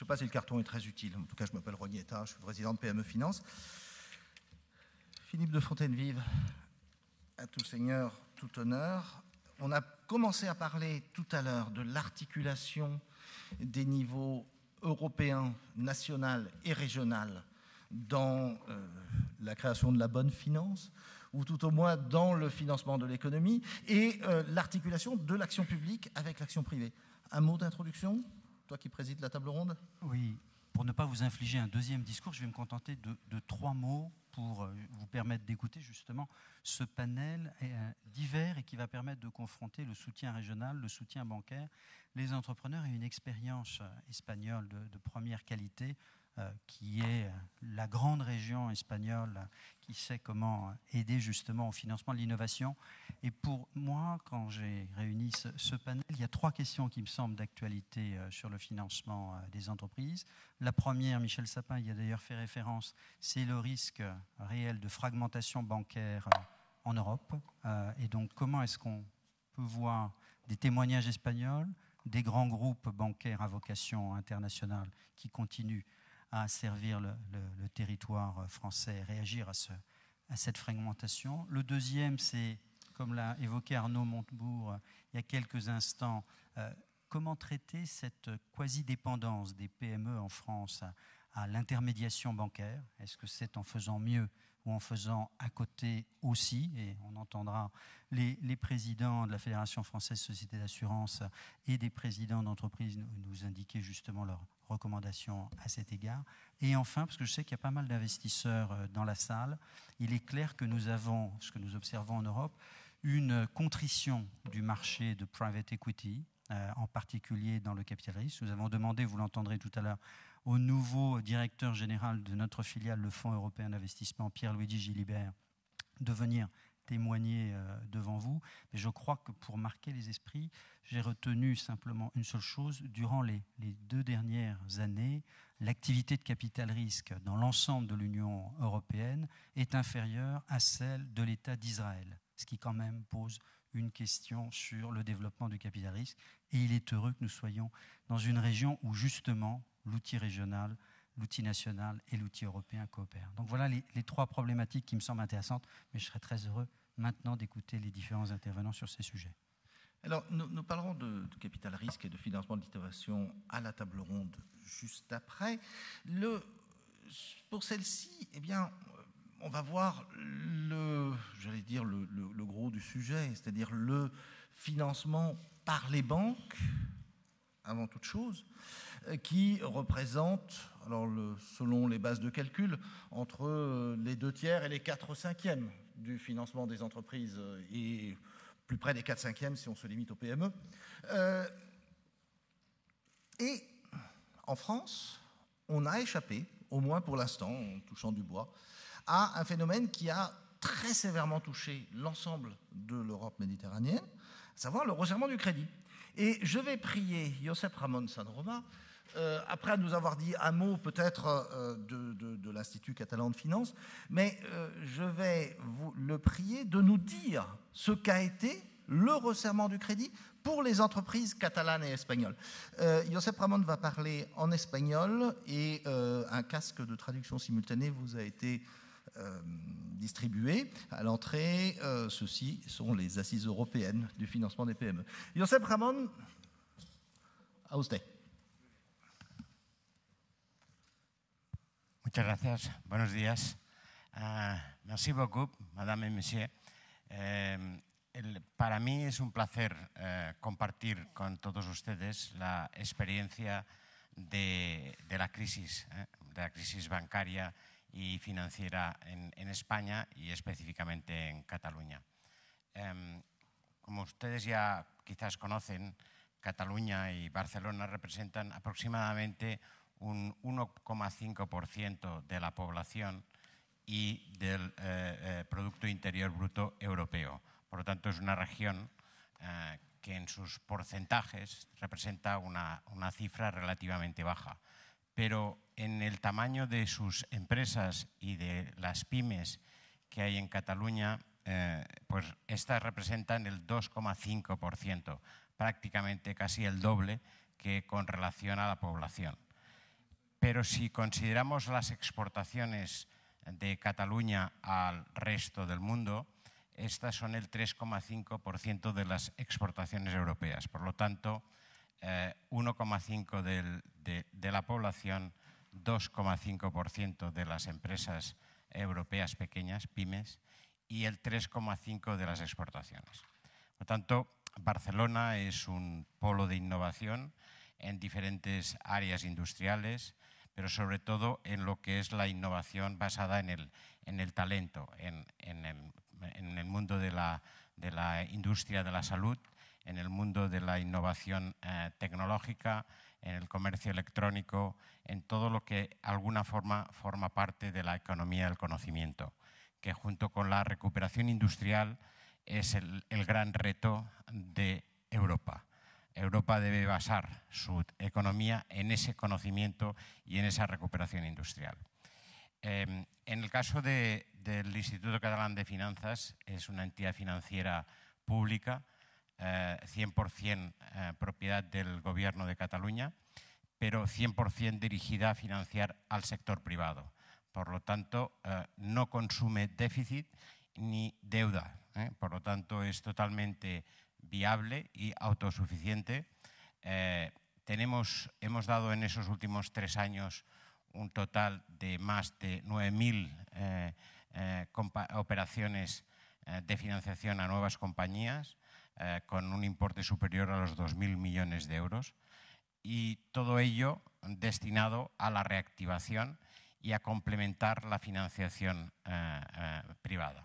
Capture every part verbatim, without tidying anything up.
sais pas si le carton est très utile. En tout cas, je m'appelle Rognetta, je suis président de P M E Finance. Philippe de Fontaine-Vive, à tout seigneur, tout honneur. On a commencé à parler tout à l'heure de l'articulation des niveaux européen, national et régional dans euh, la création de la bonne finance, ou tout au moins dans le financement de l'économie, et euh, l'articulation de l'action publique avec l'action privée. Un mot d'introduction, toi qui présides la table ronde? Oui, pour ne pas vous infliger un deuxième discours, je vais me contenter de, de trois mots pour euh, vous permettre d'écouter justement ce panel euh, divers et qui va permettre de confronter le soutien régional, le soutien bancaire, les entrepreneurs et une expérience euh, espagnole de, de première qualité euh, qui est la grande région espagnole euh, qui sait comment aider justement au financement de l'innovation. Et pour moi, quand j'ai réuni ce, ce panel, il y a trois questions qui me semblent d'actualité euh, sur le financement euh, des entreprises. La première, Michel Sapin y a d'ailleurs fait référence, c'est le risque réel de fragmentation bancaire euh, en Europe. Euh, et donc, comment est-ce qu'on peut voir des témoignages espagnols, des grands groupes bancaires à vocation internationale qui continuent à servir le, le, le territoire français et réagir à, ce, à cette fragmentation. Le deuxième, c'est, comme l'a évoqué Arnaud Montebourg il y a quelques instants, euh, comment traiter cette quasi-dépendance des P M E en France à, à l'intermédiation bancaire? Est-ce que c'est en faisant mieux ou en faisant à côté aussi? Et on entendra les, les présidents de la Fédération française Société d'assurance et des présidents d'entreprises nous, nous indiquer justement leurs recommandations à cet égard. Et enfin, parce que je sais qu'il y a pas mal d'investisseurs dans la salle, il est clair que nous avons, ce que nous observons en Europe, une contrition du marché de private equity, euh, en particulier dans le capital risque. Nous avons demandé, vous l'entendrez tout à l'heure, au nouveau directeur général de notre filiale, le Fonds européen d'investissement, Pierre-Luigi Gilibert, de venir témoigner euh, devant vous. Mais je crois que pour marquer les esprits, j'ai retenu simplement une seule chose. Durant les, les deux dernières années, l'activité de capital risque dans l'ensemble de l'Union européenne est inférieure à celle de l'État d'Israël, ce qui quand même pose une question sur le développement du capital risque. Et il est heureux que nous soyons dans une région où justement l'outil régional, l'outil national et l'outil européen coopèrent. Donc voilà les, les trois problématiques qui me semblent intéressantes, mais je serais très heureux maintenant d'écouter les différents intervenants sur ces sujets. Alors, nous, nous parlerons de, de capital risque et de financement de l'innovation à la table ronde juste après. Le, pour celle-ci, eh bien, on va voir le, j'allais dire le, le, le gros du sujet, c'est-à-dire le financement par les banques, avant toute chose, qui représente, alors le, selon les bases de calcul, entre les deux tiers et les quatre cinquièmes du financement des entreprises et plus près des quatre cinquièmes si on se limite aux P M E. Euh, et en France, on a échappé, au moins pour l'instant, en touchant du bois, à un phénomène qui a très sévèrement touché l'ensemble de l'Europe méditerranéenne, à savoir le resserrement du crédit. Et je vais prier Josep Ramon Sanroma, euh, après nous avoir dit un mot peut-être euh, de, de, de l'Institut catalan de finance, mais euh, je vais vous le prier de nous dire ce qu'a été le resserrement du crédit pour les entreprises catalanes et espagnoles. Euh, Josep Ramon va parler en espagnol et euh, un casque de traduction simultanée vous a été euh, distribué à l'entrée. Euh, ceux-ci sont les assises européennes du financement des P M E. Josep Ramon, a usted. Muchas gracias. Buenos días. Uh, merci beaucoup, madame et monsieur. Eh, el, para mí es un placer eh, compartir con todos ustedes la experiencia de, de la crisis, eh, de la crisis bancaria y financiera en, en España y específicamente en Cataluña. Eh, como ustedes ya quizás conocen, Cataluña y Barcelona representan aproximadamente un uno coma cinco por ciento de la población y del eh, eh, Producto Interior Bruto europeo. Por lo tanto, es una región eh, que en sus porcentajes representa una, una cifra relativamente baja. Pero en el tamaño de sus empresas y de las pymes que hay en Cataluña, eh, pues estas representan el dos coma cinco por ciento, prácticamente casi el doble que con relación a la población. pero si consideramos las exportaciones de Cataluña al resto del mundo, estas son el tres coma cinco por ciento de las exportaciones europeas. Por lo tanto, eh, uno coma cinco por ciento de, de la población, dos coma cinco por ciento de las empresas europeas pequeñas, pymes, y el tres coma cinco por ciento de las exportaciones. Por lo tanto, Barcelona es un polo de innovación en diferentes áreas industriales, pero sobre todo en lo que es la innovación basada en el, en el talento, en, en, el, en el mundo de la, de la industria de la salud, en el mundo de la innovación eh, tecnológica, en el comercio electrónico, en todo lo que de alguna forma forma parte de la economía del conocimiento, que junto con la recuperación industrial es el, el gran reto de Europa. Europa debe basar su economía en ese conocimiento y en esa recuperación industrial. Eh, en el caso de, del Instituto Catalán de Finanzas, es una entidad financiera pública, eh, cien por cien eh, propiedad del Gobierno de Cataluña, pero cien por cien dirigida a financiar al sector privado. Por lo tanto, eh, no consume déficit ni deuda. ¿eh? Por lo tanto, es totalmente viable y autosuficiente. Eh, tenemos, hemos dado en esos últimos tres años un total de más de nueve mil eh, eh, operaciones eh, de financiación a nuevas compañías eh, con un importe superior a los dos mil millones de euros, y todo ello destinado a la reactivación y a complementar la financiación eh, eh, privada.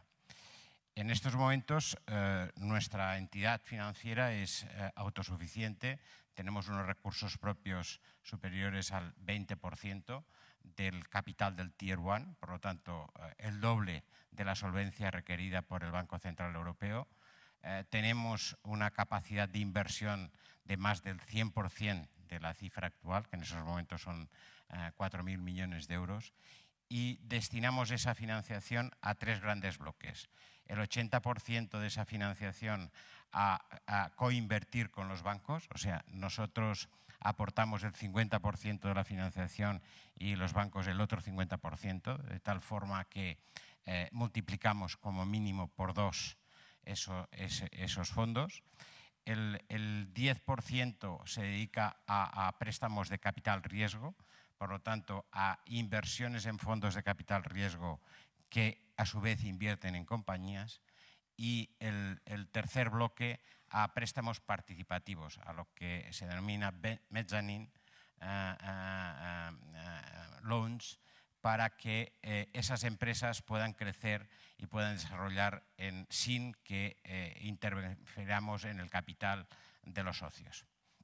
En estos momentos, eh, nuestra entidad financiera es eh, autosuficiente. Tenemos unos recursos propios superiores al veinte por ciento del capital del Tier uno, por lo tanto, eh, el doble de la solvencia requerida por el Banco Central Europeo. Eh, tenemos una capacidad de inversión de más del cien por cien de la cifra actual, que en esos momentos son eh, cuatro mil millones de euros, y destinamos esa financiación a tres grandes bloques. El ochenta por ciento de esa financiación a, a coinvertir con los bancos, o sea, nosotros aportamos el cincuenta por ciento de la financiación y los bancos el otro cincuenta por ciento, de tal forma que eh, multiplicamos como mínimo por dos eso, ese, esos fondos. El, el diez por ciento se dedica a, a préstamos de capital riesgo, por lo tanto, a inversiones en fondos de capital riesgo que a su vez invierten en compañías, y el, el tercer bloque a préstamos participativos, a lo que se denomina mezzanine uh, uh, uh, loans, para que eh, esas empresas puedan crecer y puedan desarrollar en, sin que eh, interfiramos en el capital de los socios.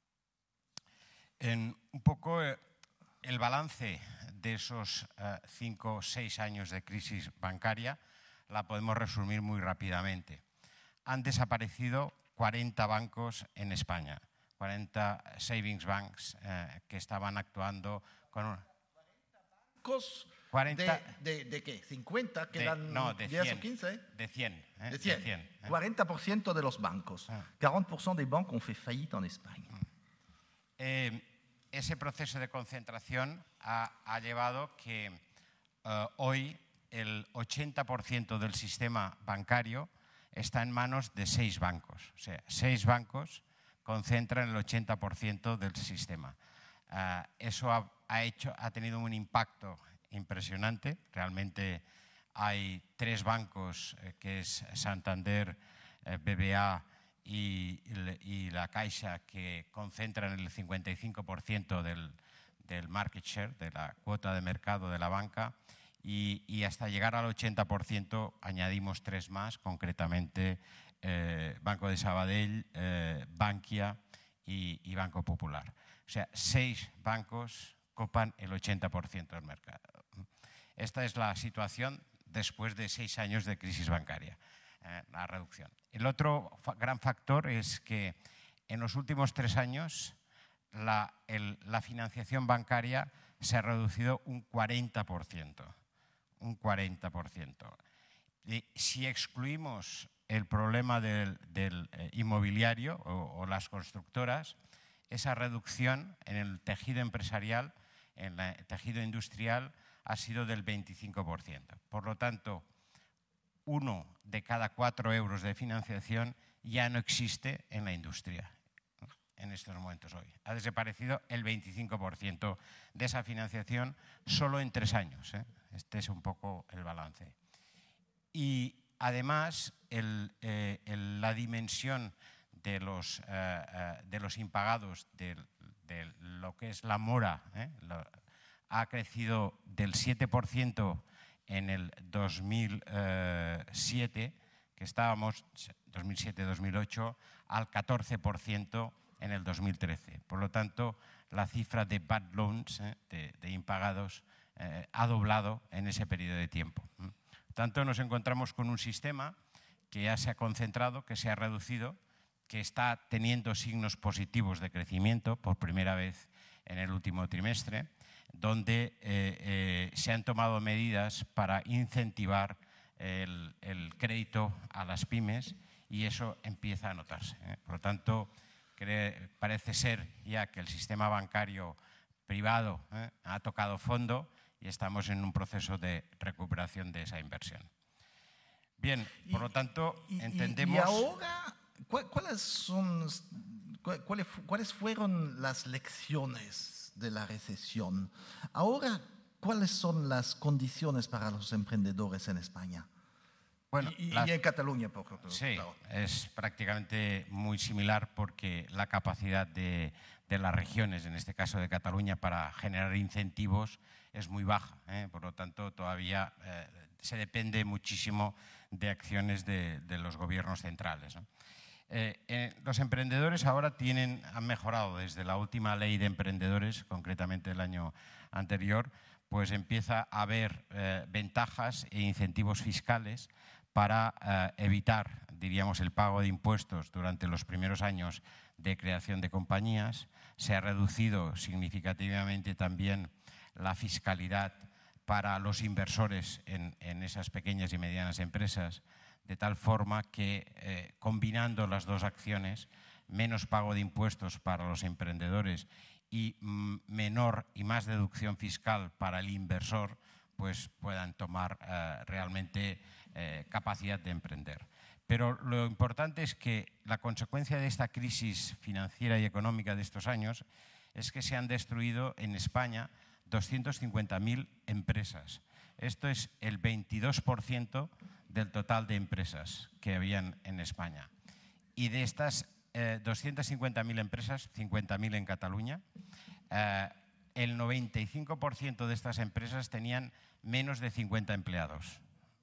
En un poco eh, el balance de esos eh, cinco o seis años de crisis bancaria la podemos resumir muy rápidamente. Han desaparecido cuarenta bancos en España, cuarenta savings banks eh, que estaban actuando con un... ¿Bancos cuarenta, de, de, de qué? ¿cincuenta? ¿Quedan de, no, de diez cien, o quince? De cien. Eh, de cien. De cien eh. cuarenta por ciento de los bancos. Ah. cuarenta por ciento des banques ont fait faillite en España. Eh, ese proceso de concentración ha, ha llevado que uh, hoy el ochenta por ciento del sistema bancario está en manos de seis bancos. O sea, seis bancos concentran el ochenta por ciento del sistema. Uh, eso ha, ha, hecho, ha tenido un impacto impresionante. Realmente hay tres bancos, eh, que es Santander, eh, B B A y, y la Caixa, que concentran el cincuenta y cinco por ciento del, del market share, de la cuota de mercado de la banca, y, y hasta llegar al ochenta por ciento añadimos tres más, concretamente eh, Banco de Sabadell, eh, Bankia y, y Banco Popular. O sea, seis bancos copan el ochenta por ciento del mercado. Esta es la situación después de seis años de crisis bancaria, eh, la reducción. El otro fa gran factor es que en los últimos tres años la, el, la financiación bancaria se ha reducido un cuarenta por ciento. Un cuarenta por ciento. Y si excluimos el problema del, del eh, inmobiliario o, o las constructoras, esa reducción en el tejido empresarial en el tejido industrial ha sido del veinticinco por ciento. Por lo tanto, uno de cada cuatro euros de financiación ya no existe en la industria en estos momentos hoy. Ha desaparecido el veinticinco por ciento de esa financiación solo en tres años. ¿eh? Este es un poco el balance. Y además, el, eh, el, la dimensión de los, eh, eh, de los impagados, de, de lo que es la mora, ¿eh? lo, ha crecido del siete por ciento en el dos mil siete, que estábamos, dos mil siete dos mil ocho, al catorce por ciento en el dos mil trece. Por lo tanto, la cifra de bad loans, ¿eh? de, de impagados, eh, ha doblado en ese periodo de tiempo. Por tanto, nos encontramos con un sistema que ya se ha concentrado, que se ha reducido, que está teniendo signos positivos de crecimiento por primera vez en el último trimestre, donde eh, eh, se han tomado medidas para incentivar el, el crédito a las pymes y eso empieza a notarse. ¿eh? Por lo tanto, cree, parece ser ya que el sistema bancario privado ¿eh? ha tocado fondo y estamos en un proceso de recuperación de esa inversión. Bien, por lo tanto, y, entendemos... Y ahora, ¿cuáles son, cuáles, cuáles fueron las lecciones de la recesión? Ahora, ¿cuáles son las condiciones para los emprendedores en España? Bueno, y, y, la, y en Cataluña, por ejemplo. Sí, claro. Es prácticamente muy similar porque la capacidad de, de las regiones, en este caso de Cataluña, para generar incentivos es muy baja. ¿eh? Por lo tanto, todavía eh, se depende muchísimo de acciones de, de los gobiernos centrales, ¿no? Eh, eh, los emprendedores ahora tienen, han mejorado desde la última ley de emprendedores, concretamente el año anterior, pues empieza a haber eh, ventajas e incentivos fiscales para eh, evitar, diríamos, el pago de impuestos durante los primeros años de creación de compañías. Se ha reducido significativamente también la fiscalidad para los inversores en, en esas pequeñas y medianas empresas, de tal forma que, eh, combinando las dos acciones, menos pago de impuestos para los emprendedores y mm, menor y más deducción fiscal para el inversor, pues puedan tomar eh, realmente eh, capacidad de emprender. Pero lo importante es que la consecuencia de esta crisis financiera y económica de estos años es que se han destruido en España doscientas cincuenta mil empresas. Esto es el veintidós por ciento del total de empresas que habían en España. Y de estas eh, doscientas cincuenta mil empresas, cincuenta mil en Cataluña, eh, el noventa y cinco por ciento de estas empresas tenían menos de cincuenta empleados.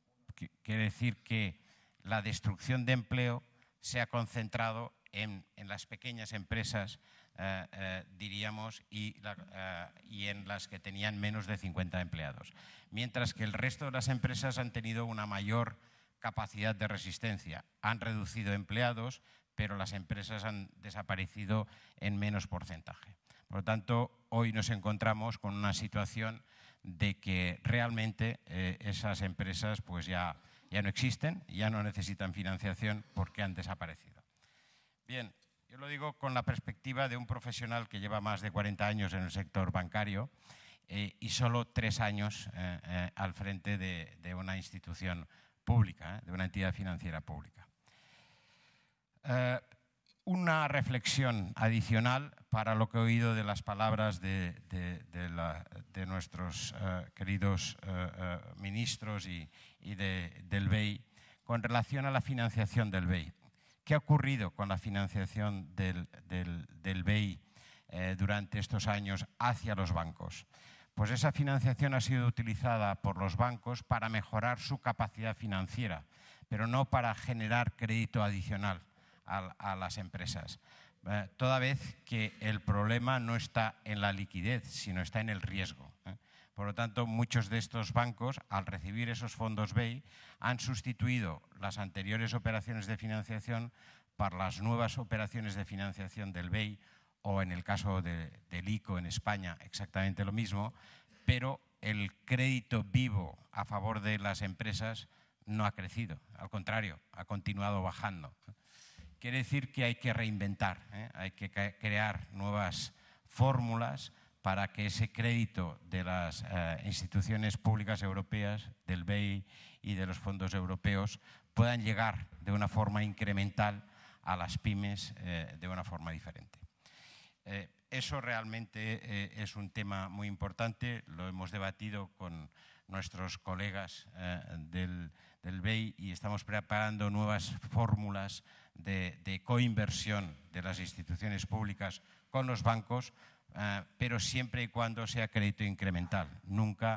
Quiere decir que la destrucción de empleo se ha concentrado en, en las pequeñas empresas, eh, eh, diríamos, y, la, eh, y en las que tenían menos de cincuenta empleados. Mientras que el resto de las empresas han tenido una mayor capacidad de resistencia. Han reducido empleados, pero las empresas han desaparecido en menos porcentaje. Por lo tanto, hoy nos encontramos con una situación de que realmente eh, esas empresas pues ya, ya no existen, ya no necesitan financiación porque han desaparecido. Bien, yo lo digo con la perspectiva de un profesional que lleva más de cuarenta años en el sector bancario eh, y solo tres años eh, eh, al frente de, de una institución pública, eh, de una entidad financiera pública. Eh, una reflexión adicional para lo que he oído de las palabras de, de, de, la, de nuestros uh, queridos uh, uh, ministros y, y de, del B E I con relación a la financiación del B E I. ¿Qué ha ocurrido con la financiación del, del, del B E I eh, durante estos años hacia los bancos? Pues esa financiación ha sido utilizada por los bancos para mejorar su capacidad financiera, pero no para generar crédito adicional a, a las empresas. Eh, toda vez que el problema no está en la liquidez, sino está en el riesgo. ¿eh? Por lo tanto, muchos de estos bancos, al recibir esos fondos B E I, han sustituido las anteriores operaciones de financiación por las nuevas operaciones de financiación del B E I, o en el caso de, del I C O en España, exactamente lo mismo, pero el crédito vivo a favor de las empresas no ha crecido, al contrario, ha continuado bajando. Quiere decir que hay que reinventar, ¿eh? hay que crear nuevas fórmulas para que ese crédito de las eh, instituciones públicas europeas, del B E I y de los fondos europeos, puedan llegar de una forma incremental a las pymes eh, de una forma diferente. Eh, eso realmente eh, es un tema muy importante, lo hemos debatido con nuestros colegas eh, del, del B E I y estamos preparando nuevas fórmulas de, de coinversión de las instituciones públicas con los bancos, eh, pero siempre y cuando sea crédito incremental, nunca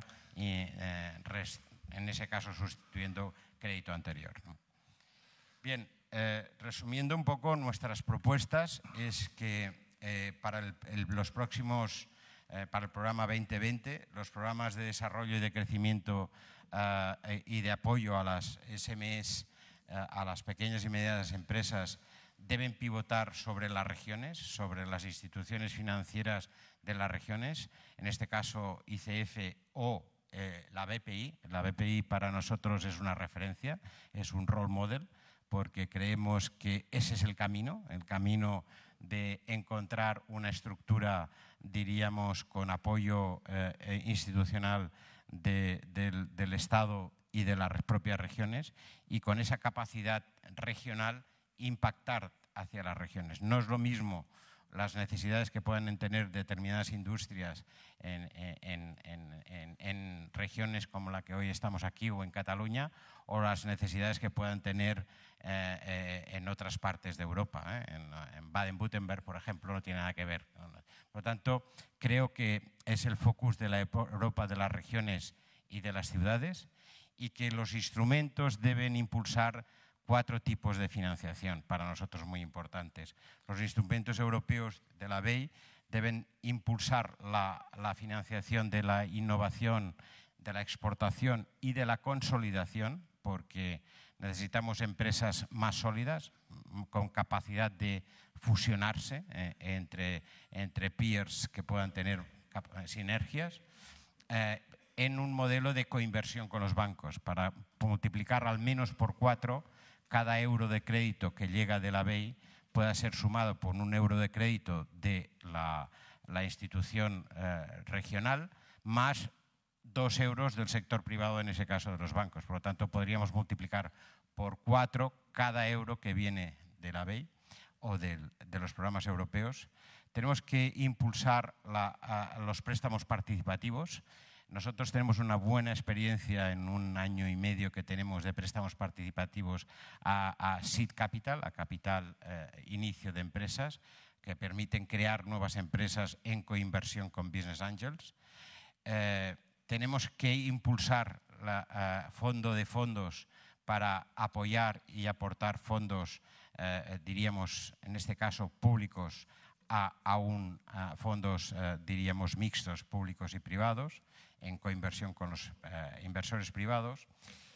eh, res, en ese caso sustituyendo crédito anterior, ¿no? Bien, eh, resumiendo un poco nuestras propuestas, es que eh, para el, el, los próximos, eh, para el programa veinte veinte, los programas de desarrollo y de crecimiento eh, y de apoyo a las S M Es, eh, a las pequeñas y medianas empresas, deben pivotar sobre las regiones, sobre las instituciones financieras de las regiones, en este caso I C F o eh, la B P I. La B P I para nosotros es una referencia, es un role model, porque creemos que ese es el camino, el camino de encontrar una estructura, diríamos, con apoyo eh, institucional de, del, del Estado y de las propias regiones, y con esa capacidad regional impactar hacia las regiones. No es lo mismo las necesidades que puedan tener determinadas industrias en, en, en, en, en regiones como la que hoy estamos aquí o en Cataluña, o las necesidades que puedan tener eh, eh, en otras partes de Europa. ¿eh? En, en Baden-Württemberg, por ejemplo, no tiene nada que ver. Por lo tanto, creo que es el focus de la Europa de las regiones y de las ciudades, y que los instrumentos deben impulsar cuatro tipos de financiación, para nosotros muy importantes. Los instrumentos europeos de la B E I deben impulsar la, la financiación de la innovación, de la exportación y de la consolidación, porque necesitamos empresas más sólidas, con capacidad de fusionarse eh, entre, entre peers que puedan tener sinergias, eh, en un modelo de coinversión con los bancos, para multiplicar al menos por cuatro cada euro de crédito que llega de la B E I pueda ser sumado por un euro de crédito de la, la institución eh, regional, más dos euros del sector privado, en ese caso de los bancos. Por lo tanto, podríamos multiplicar por cuatro cada euro que viene de la B E I o de, de los programas europeos. Tenemos que impulsar la, a, los préstamos participativos. Nosotros tenemos una buena experiencia en un año y medio que tenemos de préstamos participativos a, a Seed Capital, a capital eh, inicio de empresas, que permiten crear nuevas empresas en coinversión con Business Angels. Eh, tenemos que impulsar el fondo de fondos para apoyar y aportar fondos, eh, diríamos, en este caso públicos, a, a, un, a fondos, eh, diríamos, mixtos, públicos y privados, en coinversión con los eh, inversores privados.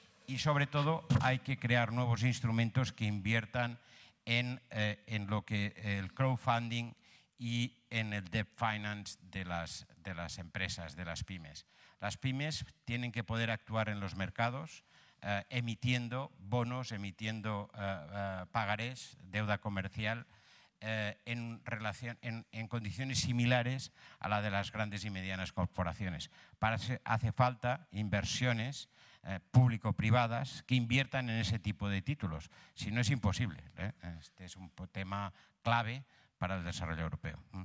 Y sobre todo hay que crear nuevos instrumentos que inviertan en, eh, en lo que el crowdfunding y en el debt finance de las, de las empresas, de las pymes. Las pymes tienen que poder actuar en los mercados eh, emitiendo bonos, emitiendo eh, eh, pagarés, deuda comercial, Eh, en, relación, en, en condiciones similares a la de las grandes y medianas corporaciones. Para eso hace falta inversiones eh, público-privadas que inviertan en ese tipo de títulos. Si no, es imposible. ¿eh? Este es un tema clave para el desarrollo europeo. ¿Mm?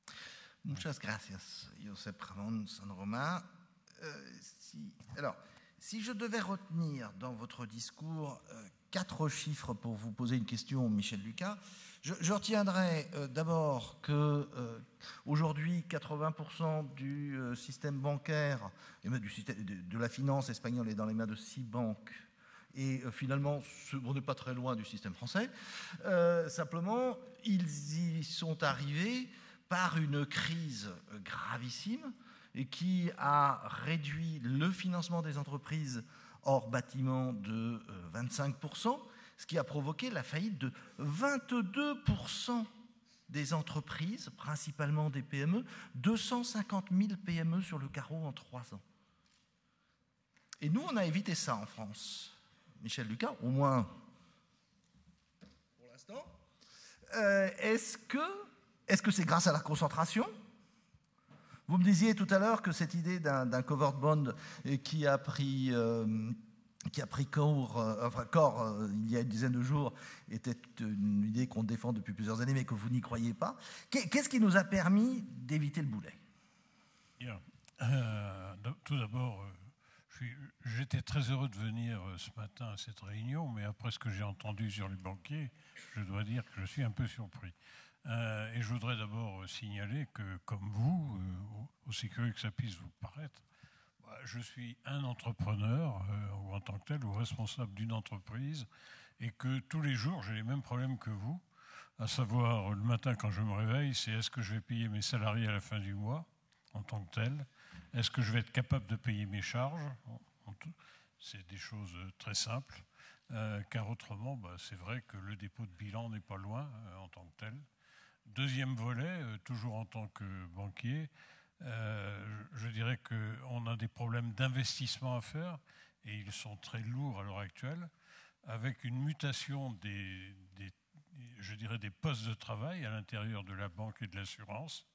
Muchas gracias, Josep Ramón San Román. Euh, si, alors, si je devais retenir dans votre discours euh, quatre chiffres pour vous poser une question, Michel Lucas, Je, je retiendrai euh, d'abord que euh, aujourd'hui, quatre-vingts pour cent du euh, système bancaire, et même du système, de, de la finance espagnole est dans les mains de six banques. Et euh, finalement, ce, on n'est pas très loin du système français. Euh, simplement, ils y sont arrivés par une crise gravissime et qui a réduit le financement des entreprises hors bâtiment de euh, vingt-cinq pour cent. Ce qui a provoqué la faillite de vingt-deux pour cent des entreprises, principalement des P M E, deux cent cinquante mille P M E sur le carreau en trois ans. Et nous, on a évité ça en France. Michel Lucas, au moins pour l'instant. Euh, est-ce que est-ce que c'est grâce à la concentration? Vous me disiez tout à l'heure que cette idée d'un, d'un covered bond qui a pris, euh, qui a pris corps, euh, enfin, corps euh, il y a une dizaine de jours était une idée qu'on défend depuis plusieurs années, mais que vous n'y croyez pas. Qu'est-ce qui nous a permis d'éviter le boulet? Bien. Euh, tout d'abord, euh, j'étais très heureux de venir euh, ce matin à cette réunion, mais après ce que j'ai entendu sur les banquiers, je dois dire que je suis un peu surpris. Euh, et je voudrais d'abord signaler que, comme vous, euh, aussi curieux que ça puisse vous paraître, bah, je suis un entrepreneur, euh, ou en tant que tel, ou responsable d'une entreprise, et que tous les jours, j'ai les mêmes problèmes que vous, à savoir, le matin quand je me réveille, c'est est-ce que je vais payer mes salariés à la fin du mois, en tant que tel? Est-ce que je vais être capable de payer mes charges? C'est des choses très simples, euh, car autrement, bah, c'est vrai que le dépôt de bilan n'est pas loin, euh, en tant que tel. Deuxième volet, euh, toujours en tant que banquier, euh, je dirais qu'on a des problèmes d'investissement à faire, et ils sont très lourds à l'heure actuelle, avec une mutation des, des, je dirais des postes de travail à l'intérieur de la banque et de l'assurance,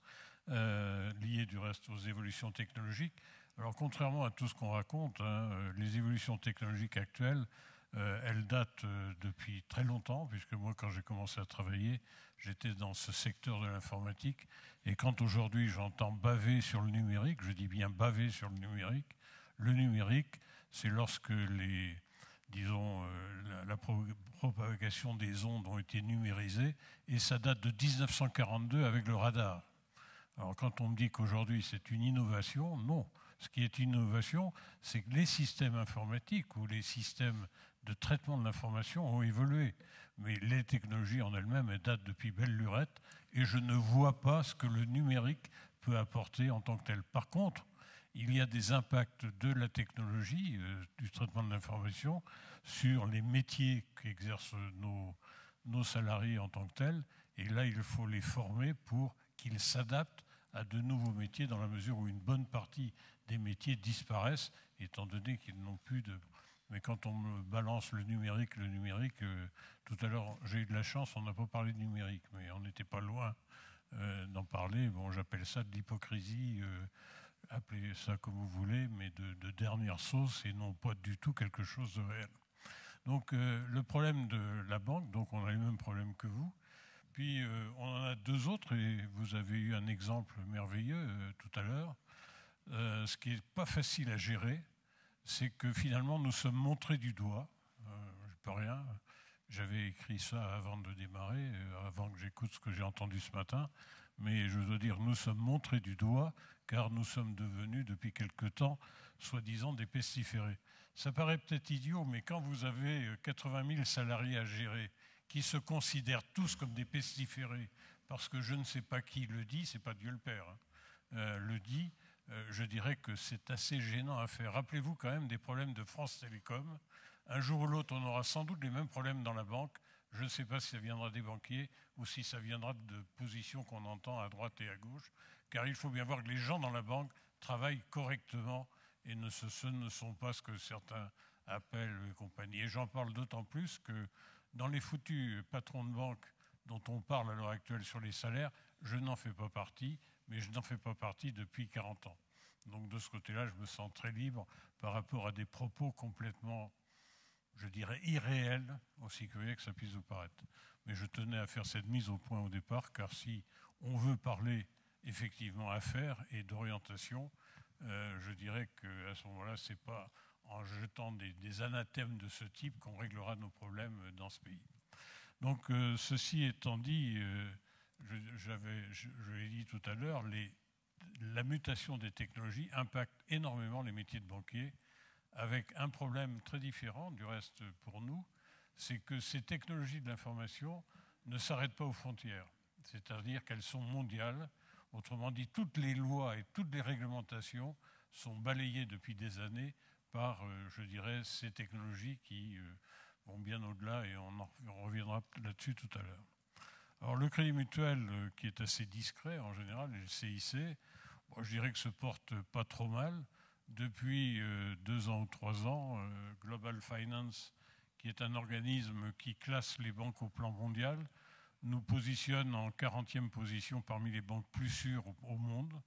euh, liés du reste aux évolutions technologiques. Alors contrairement à tout ce qu'on raconte, hein, les évolutions technologiques actuelles, euh, elles datent euh, depuis très longtemps, puisque moi quand j'ai commencé à travailler, j'étais dans ce secteur de l'informatique, et quand aujourd'hui j'entends baver sur le numérique, je dis bien baver sur le numérique, le numérique, c'est lorsque les, disons, euh, la, la pro- propagation des ondes ont été numérisées, et ça date de dix-neuf cent quarante-deux avec le radar. Alors quand on me dit qu'aujourd'hui c'est une innovation, non. Ce qui est une innovation, c'est que les systèmes informatiques ou les systèmes de traitement de l'information ont évolué. Mais les technologies en elles-mêmes, elles datent depuis belle lurette, et je ne vois pas ce que le numérique peut apporter en tant que tel. Par contre, il y a des impacts de la technologie, euh, du traitement de l'information, sur les métiers qu'exercent nos, nos salariés en tant que tels, et là il faut les former pour qu'ils s'adaptent à de nouveaux métiers, dans la mesure où une bonne partie des métiers disparaissent, étant donné qu'ils n'ont plus de... Mais quand on me balance le numérique, le numérique, euh, tout à l'heure, j'ai eu de la chance, on n'a pas parlé de numérique, mais on n'était pas loin euh, d'en parler. Bon, j'appelle ça de l'hypocrisie, euh, appelez ça comme vous voulez, mais de, de dernière sauce, et non pas du tout quelque chose de réel. Donc, euh, le problème de la banque, donc on a les mêmes problèmes que vous. Puis euh, on en a deux autres, et vous avez eu un exemple merveilleux euh, tout à l'heure. Euh, ce qui n'est pas facile à gérer, c'est que finalement nous sommes montrés du doigt. Euh, je ne peux rien. J'avais écrit ça avant de démarrer, euh, avant que j'écoute ce que j'ai entendu ce matin. Mais je dois dire, nous sommes montrés du doigt, car nous sommes devenus depuis quelque temps, soi-disant, des pestiférés. Ça paraît peut-être idiot, mais quand vous avez quatre-vingt mille salariés à gérer, qui se considèrent tous comme des pestiférés, parce que je ne sais pas qui le dit, c'est pas Dieu le Père, hein, euh, le dit, euh, je dirais que c'est assez gênant à faire. Rappelez-vous quand même des problèmes de France Télécom. Un jour ou l'autre, on aura sans doute les mêmes problèmes dans la banque. Je ne sais pas si ça viendra des banquiers ou si ça viendra de positions qu'on entend à droite et à gauche, car il faut bien voir que les gens dans la banque travaillent correctement et ne se, ce ne sont pas ce que certains appellent et compagnie. Et j'en parle d'autant plus que dans les foutus patrons de banque dont on parle à l'heure actuelle sur les salaires, je n'en fais pas partie, mais je n'en fais pas partie depuis quarante ans. Donc de ce côté-là, je me sens très libre par rapport à des propos complètement, je dirais, irréels, aussi curieux que ça puisse vous paraître. Mais je tenais à faire cette mise au point au départ, car si on veut parler effectivement affaires et d'orientation, euh, je dirais qu'à ce moment-là, ce n'est pas en jetant des, des anathèmes de ce type qu'on réglera nos problèmes dans ce pays. Donc, euh, ceci étant dit, euh, je, j'avais, je, je l'ai dit tout à l'heure, les, la mutation des technologies impacte énormément les métiers de banquier, avec un problème très différent du reste pour nous, c'est que ces technologies de l'information ne s'arrêtent pas aux frontières, c'est-à-dire qu'elles sont mondiales. Autrement dit, toutes les lois et toutes les réglementations sont balayées depuis des années par, euh, je dirais, ces technologies qui euh, vont bien au-delà, et on, en, on reviendra là-dessus tout à l'heure. Alors le Crédit Mutuel, euh, qui est assez discret en général, et le C I C, bon, je dirais que se porte pas trop mal. Depuis euh, deux ans ou trois ans, euh, Global Finance, qui est un organisme qui classe les banques au plan mondial, nous positionne en quarantième position parmi les banques plus sûres au, au monde.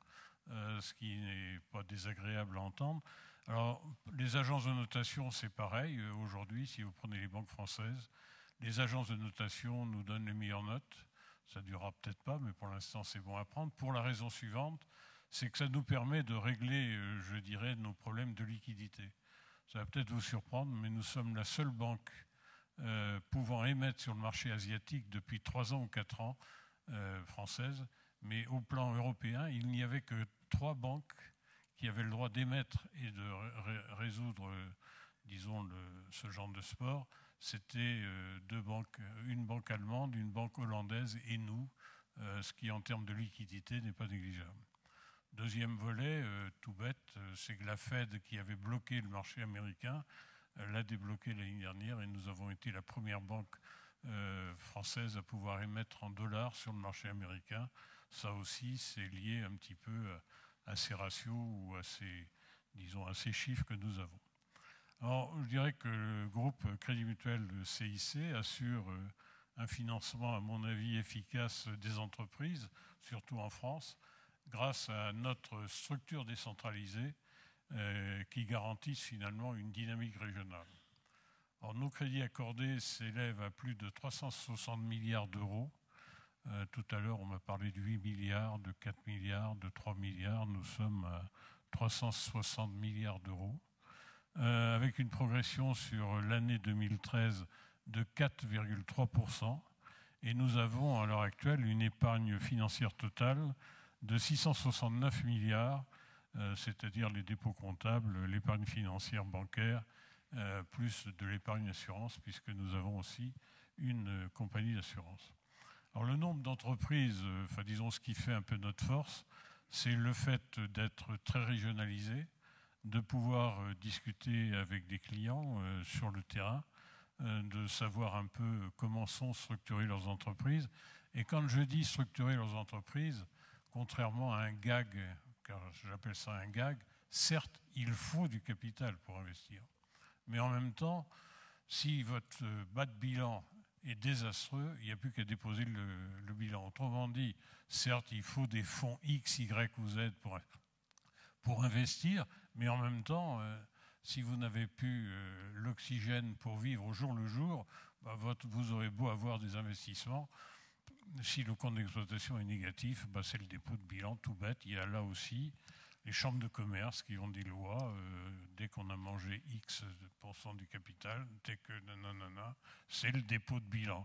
euh, ce qui n'est pas désagréable à entendre. Alors, les agences de notation, c'est pareil. Aujourd'hui, si vous prenez les banques françaises, les agences de notation nous donnent les meilleures notes. Ça ne durera peut-être pas, mais pour l'instant, c'est bon à prendre. Pour la raison suivante, c'est que ça nous permet de régler, je dirais, nos problèmes de liquidité. Ça va peut-être vous surprendre, mais nous sommes la seule banque euh, pouvant émettre sur le marché asiatique depuis trois ans ou quatre ans, euh, française. Mais au plan européen, il n'y avait que trois banques qui avaient le droit d'émettre et de ré- résoudre, euh, disons, le, ce genre de sport. C'était euh, deux banques, une banque allemande, une banque hollandaise et nous, euh, ce qui en termes de liquidité n'est pas négligeable. Deuxième volet, euh, tout bête, euh, c'est que la Fed qui avait bloqué le marché américain euh, l'a débloqué l'année dernière et nous avons été la première banque euh, française à pouvoir émettre en dollars sur le marché américain. Ça aussi, c'est lié un petit peu à, à ces ratios ou à ces, disons, à ces chiffres que nous avons. Alors, je dirais que le groupe Crédit Mutuel C I C assure euh, un financement, à mon avis, efficace des entreprises, surtout en France, grâce à notre structure décentralisée euh, qui garantisse finalement une dynamique régionale. Alors, nos crédits accordés s'élèvent à plus de trois cent soixante milliards d'euros. Euh, tout à l'heure, on m'a parlé de huit milliards, de quatre milliards, de trois milliards. Nous sommes à trois cent soixante milliards d'euros, euh, avec une progression sur l'année deux mille treize de quatre virgule trois pour cent. Et nous avons à l'heure actuelle une épargne financière totale de six cent soixante-neuf milliards, euh, c'est-à-dire les dépôts comptables, l'épargne financière bancaire, euh, plus de l'épargne assurance, puisque nous avons aussi une euh, compagnie d'assurance. Alors le nombre d'entreprises, euh, enfin disons ce qui fait un peu notre force, c'est le fait d'être très régionalisé, de pouvoir euh, discuter avec des clients euh, sur le terrain, euh, de savoir un peu comment sont structurées leurs entreprises. Et quand je dis structurer leurs entreprises, contrairement à un gag, car j'appelle ça un gag, certes, il faut du capital pour investir. Mais en même temps, si votre bas de bilan est désastreux, il n'y a plus qu'à déposer le, le bilan. Autrement dit, certes, il faut des fonds X, Y ou Z pour, pour investir, mais en même temps, euh, si vous n'avez plus euh, l'oxygène pour vivre au jour le jour, bah, votre, vous aurez beau avoir des investissements. Si le compte d'exploitation est négatif, bah c'est le dépôt de bilan tout bête. Il y a là aussi les chambres de commerce qui ont des lois. Euh, dès qu'on a mangé X pour cent du capital, dès que nanana, c'est le dépôt de bilan.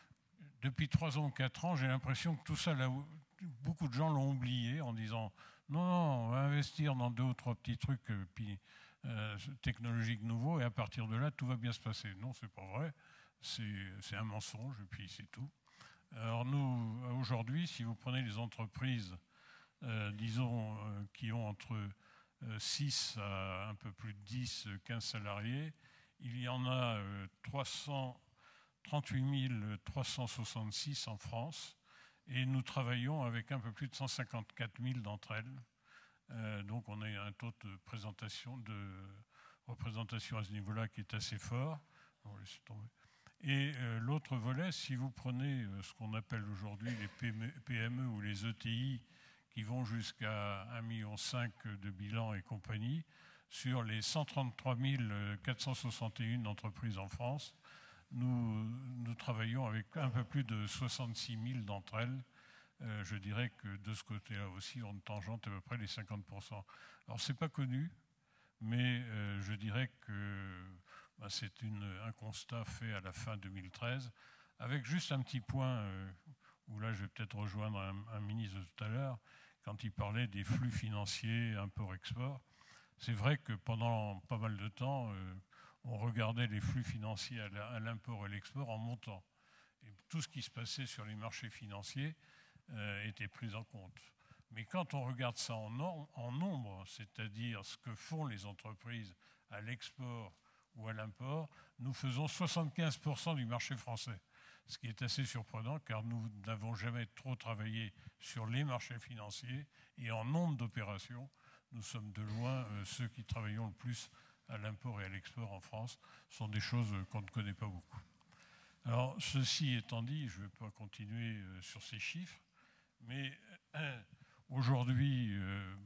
Depuis trois ans ou quatre ans, j'ai l'impression que tout ça, là, beaucoup de gens l'ont oublié en disant non, non, on va investir dans deux ou trois petits trucs euh, puis, euh, technologiques nouveaux et à partir de là, tout va bien se passer. Non, c'est pas vrai. C'est, c'est un mensonge et puis c'est tout. Alors nous, aujourd'hui, si vous prenez les entreprises, euh, disons, euh, qui ont entre euh, six à un peu plus de dix, quinze salariés, il y en a euh, trois cent trente-huit mille trois cent soixante-six en France et nous travaillons avec un peu plus de cent cinquante-quatre mille d'entre elles. Euh, donc on a un taux de présentation, de représentation à ce niveau-là qui est assez fort. On va laisser tomber. Et euh, l'autre volet, si vous prenez euh, ce qu'on appelle aujourd'hui les P M E ou les E T I qui vont jusqu'à un virgule cinq million de bilan et compagnie, sur les cent trente-trois mille quatre cent soixante et une entreprises en France, nous, nous travaillons avec un peu plus de soixante-six mille d'entre elles. Euh, je dirais que de ce côté-là aussi, on tangente à peu près les cinquante pour cent. Alors, ce n'est pas connu, mais euh, je dirais que ben, c'est une, un constat fait à la fin deux mille treize, avec juste un petit point euh, où là je vais peut-être rejoindre un, un ministre de tout à l'heure, quand il parlait des flux financiers import-export. C'est vrai que pendant pas mal de temps, euh, on regardait les flux financiers à l'import et l'export en montant. Et tout ce qui se passait sur les marchés financiers euh, était pris en compte. Mais quand on regarde ça en, norme, en nombre, c'est-à-dire ce que font les entreprises à l'export ou à l'import, nous faisons soixante-quinze pour cent du marché français. Ce qui est assez surprenant car nous n'avons jamais trop travaillé sur les marchés financiers et en nombre d'opérations, nous sommes de loin euh, ceux qui travaillons le plus à l'import et à l'export en France. Ce sont des choses qu'on ne connaît pas beaucoup. Alors, ceci étant dit, je ne vais pas continuer euh, sur ces chiffres, mais euh, aujourd'hui, euh, bah,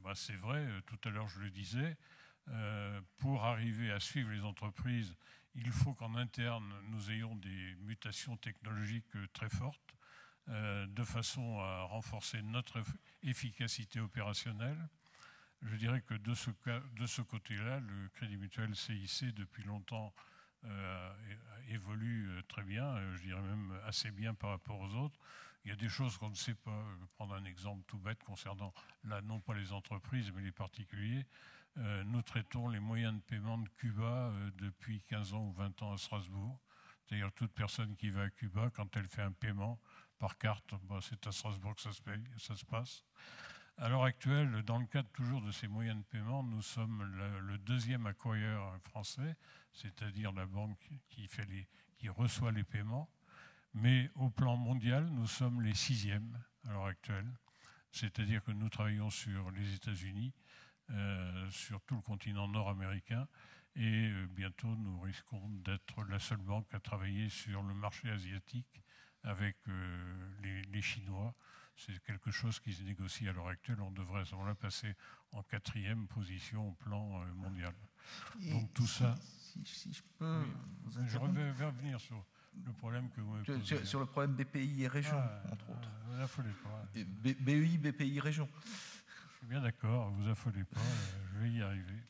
ben, c'est vrai, tout à l'heure je le disais, euh, pour arriver à suivre les entreprises, il faut qu'en interne, nous ayons des mutations technologiques très fortes, euh, de façon à renforcer notre efficacité opérationnelle. Je dirais que de ce, de ce côté-là, le Crédit Mutuel C I C, depuis longtemps, euh, évolue très bien, je dirais même assez bien par rapport aux autres. Il y a des choses qu'on ne sait pas. Je vais prendre un exemple tout bête concernant, là, non pas les entreprises, mais les particuliers. Euh, nous traitons les moyens de paiement de Cuba euh, depuis quinze ans ou vingt ans à Strasbourg. C'est-à-dire toute personne qui va à Cuba, quand elle fait un paiement par carte, bah, c'est à Strasbourg que ça se, paye, ça se passe. À l'heure actuelle, dans le cadre toujours de ces moyens de paiement, nous sommes le, le deuxième acquireur français, c'est-à-dire la banque qui, fait les, qui reçoit les paiements. Mais au plan mondial, nous sommes les sixièmes à l'heure actuelle. C'est-à-dire que nous travaillons sur les États-Unis, euh, sur tout le continent nord-américain, et euh, bientôt nous risquons d'être la seule banque à travailler sur le marché asiatique avec euh, les, les Chinois. C'est quelque chose qui se négocie à l'heure actuelle. On devrait à ce moment-là passer en quatrième position au plan euh, mondial. Et Donc tout si, ça... Si, si je peux oui, vous je vais revenir sur le problème que vous m'avez posé. Sur, sur le problème B P I et région, ah, entre autres. Euh, vous affolez pas. Et B, B E I, B P I, région. Je suis bien d'accord, vous affolez pas, euh, je vais y arriver.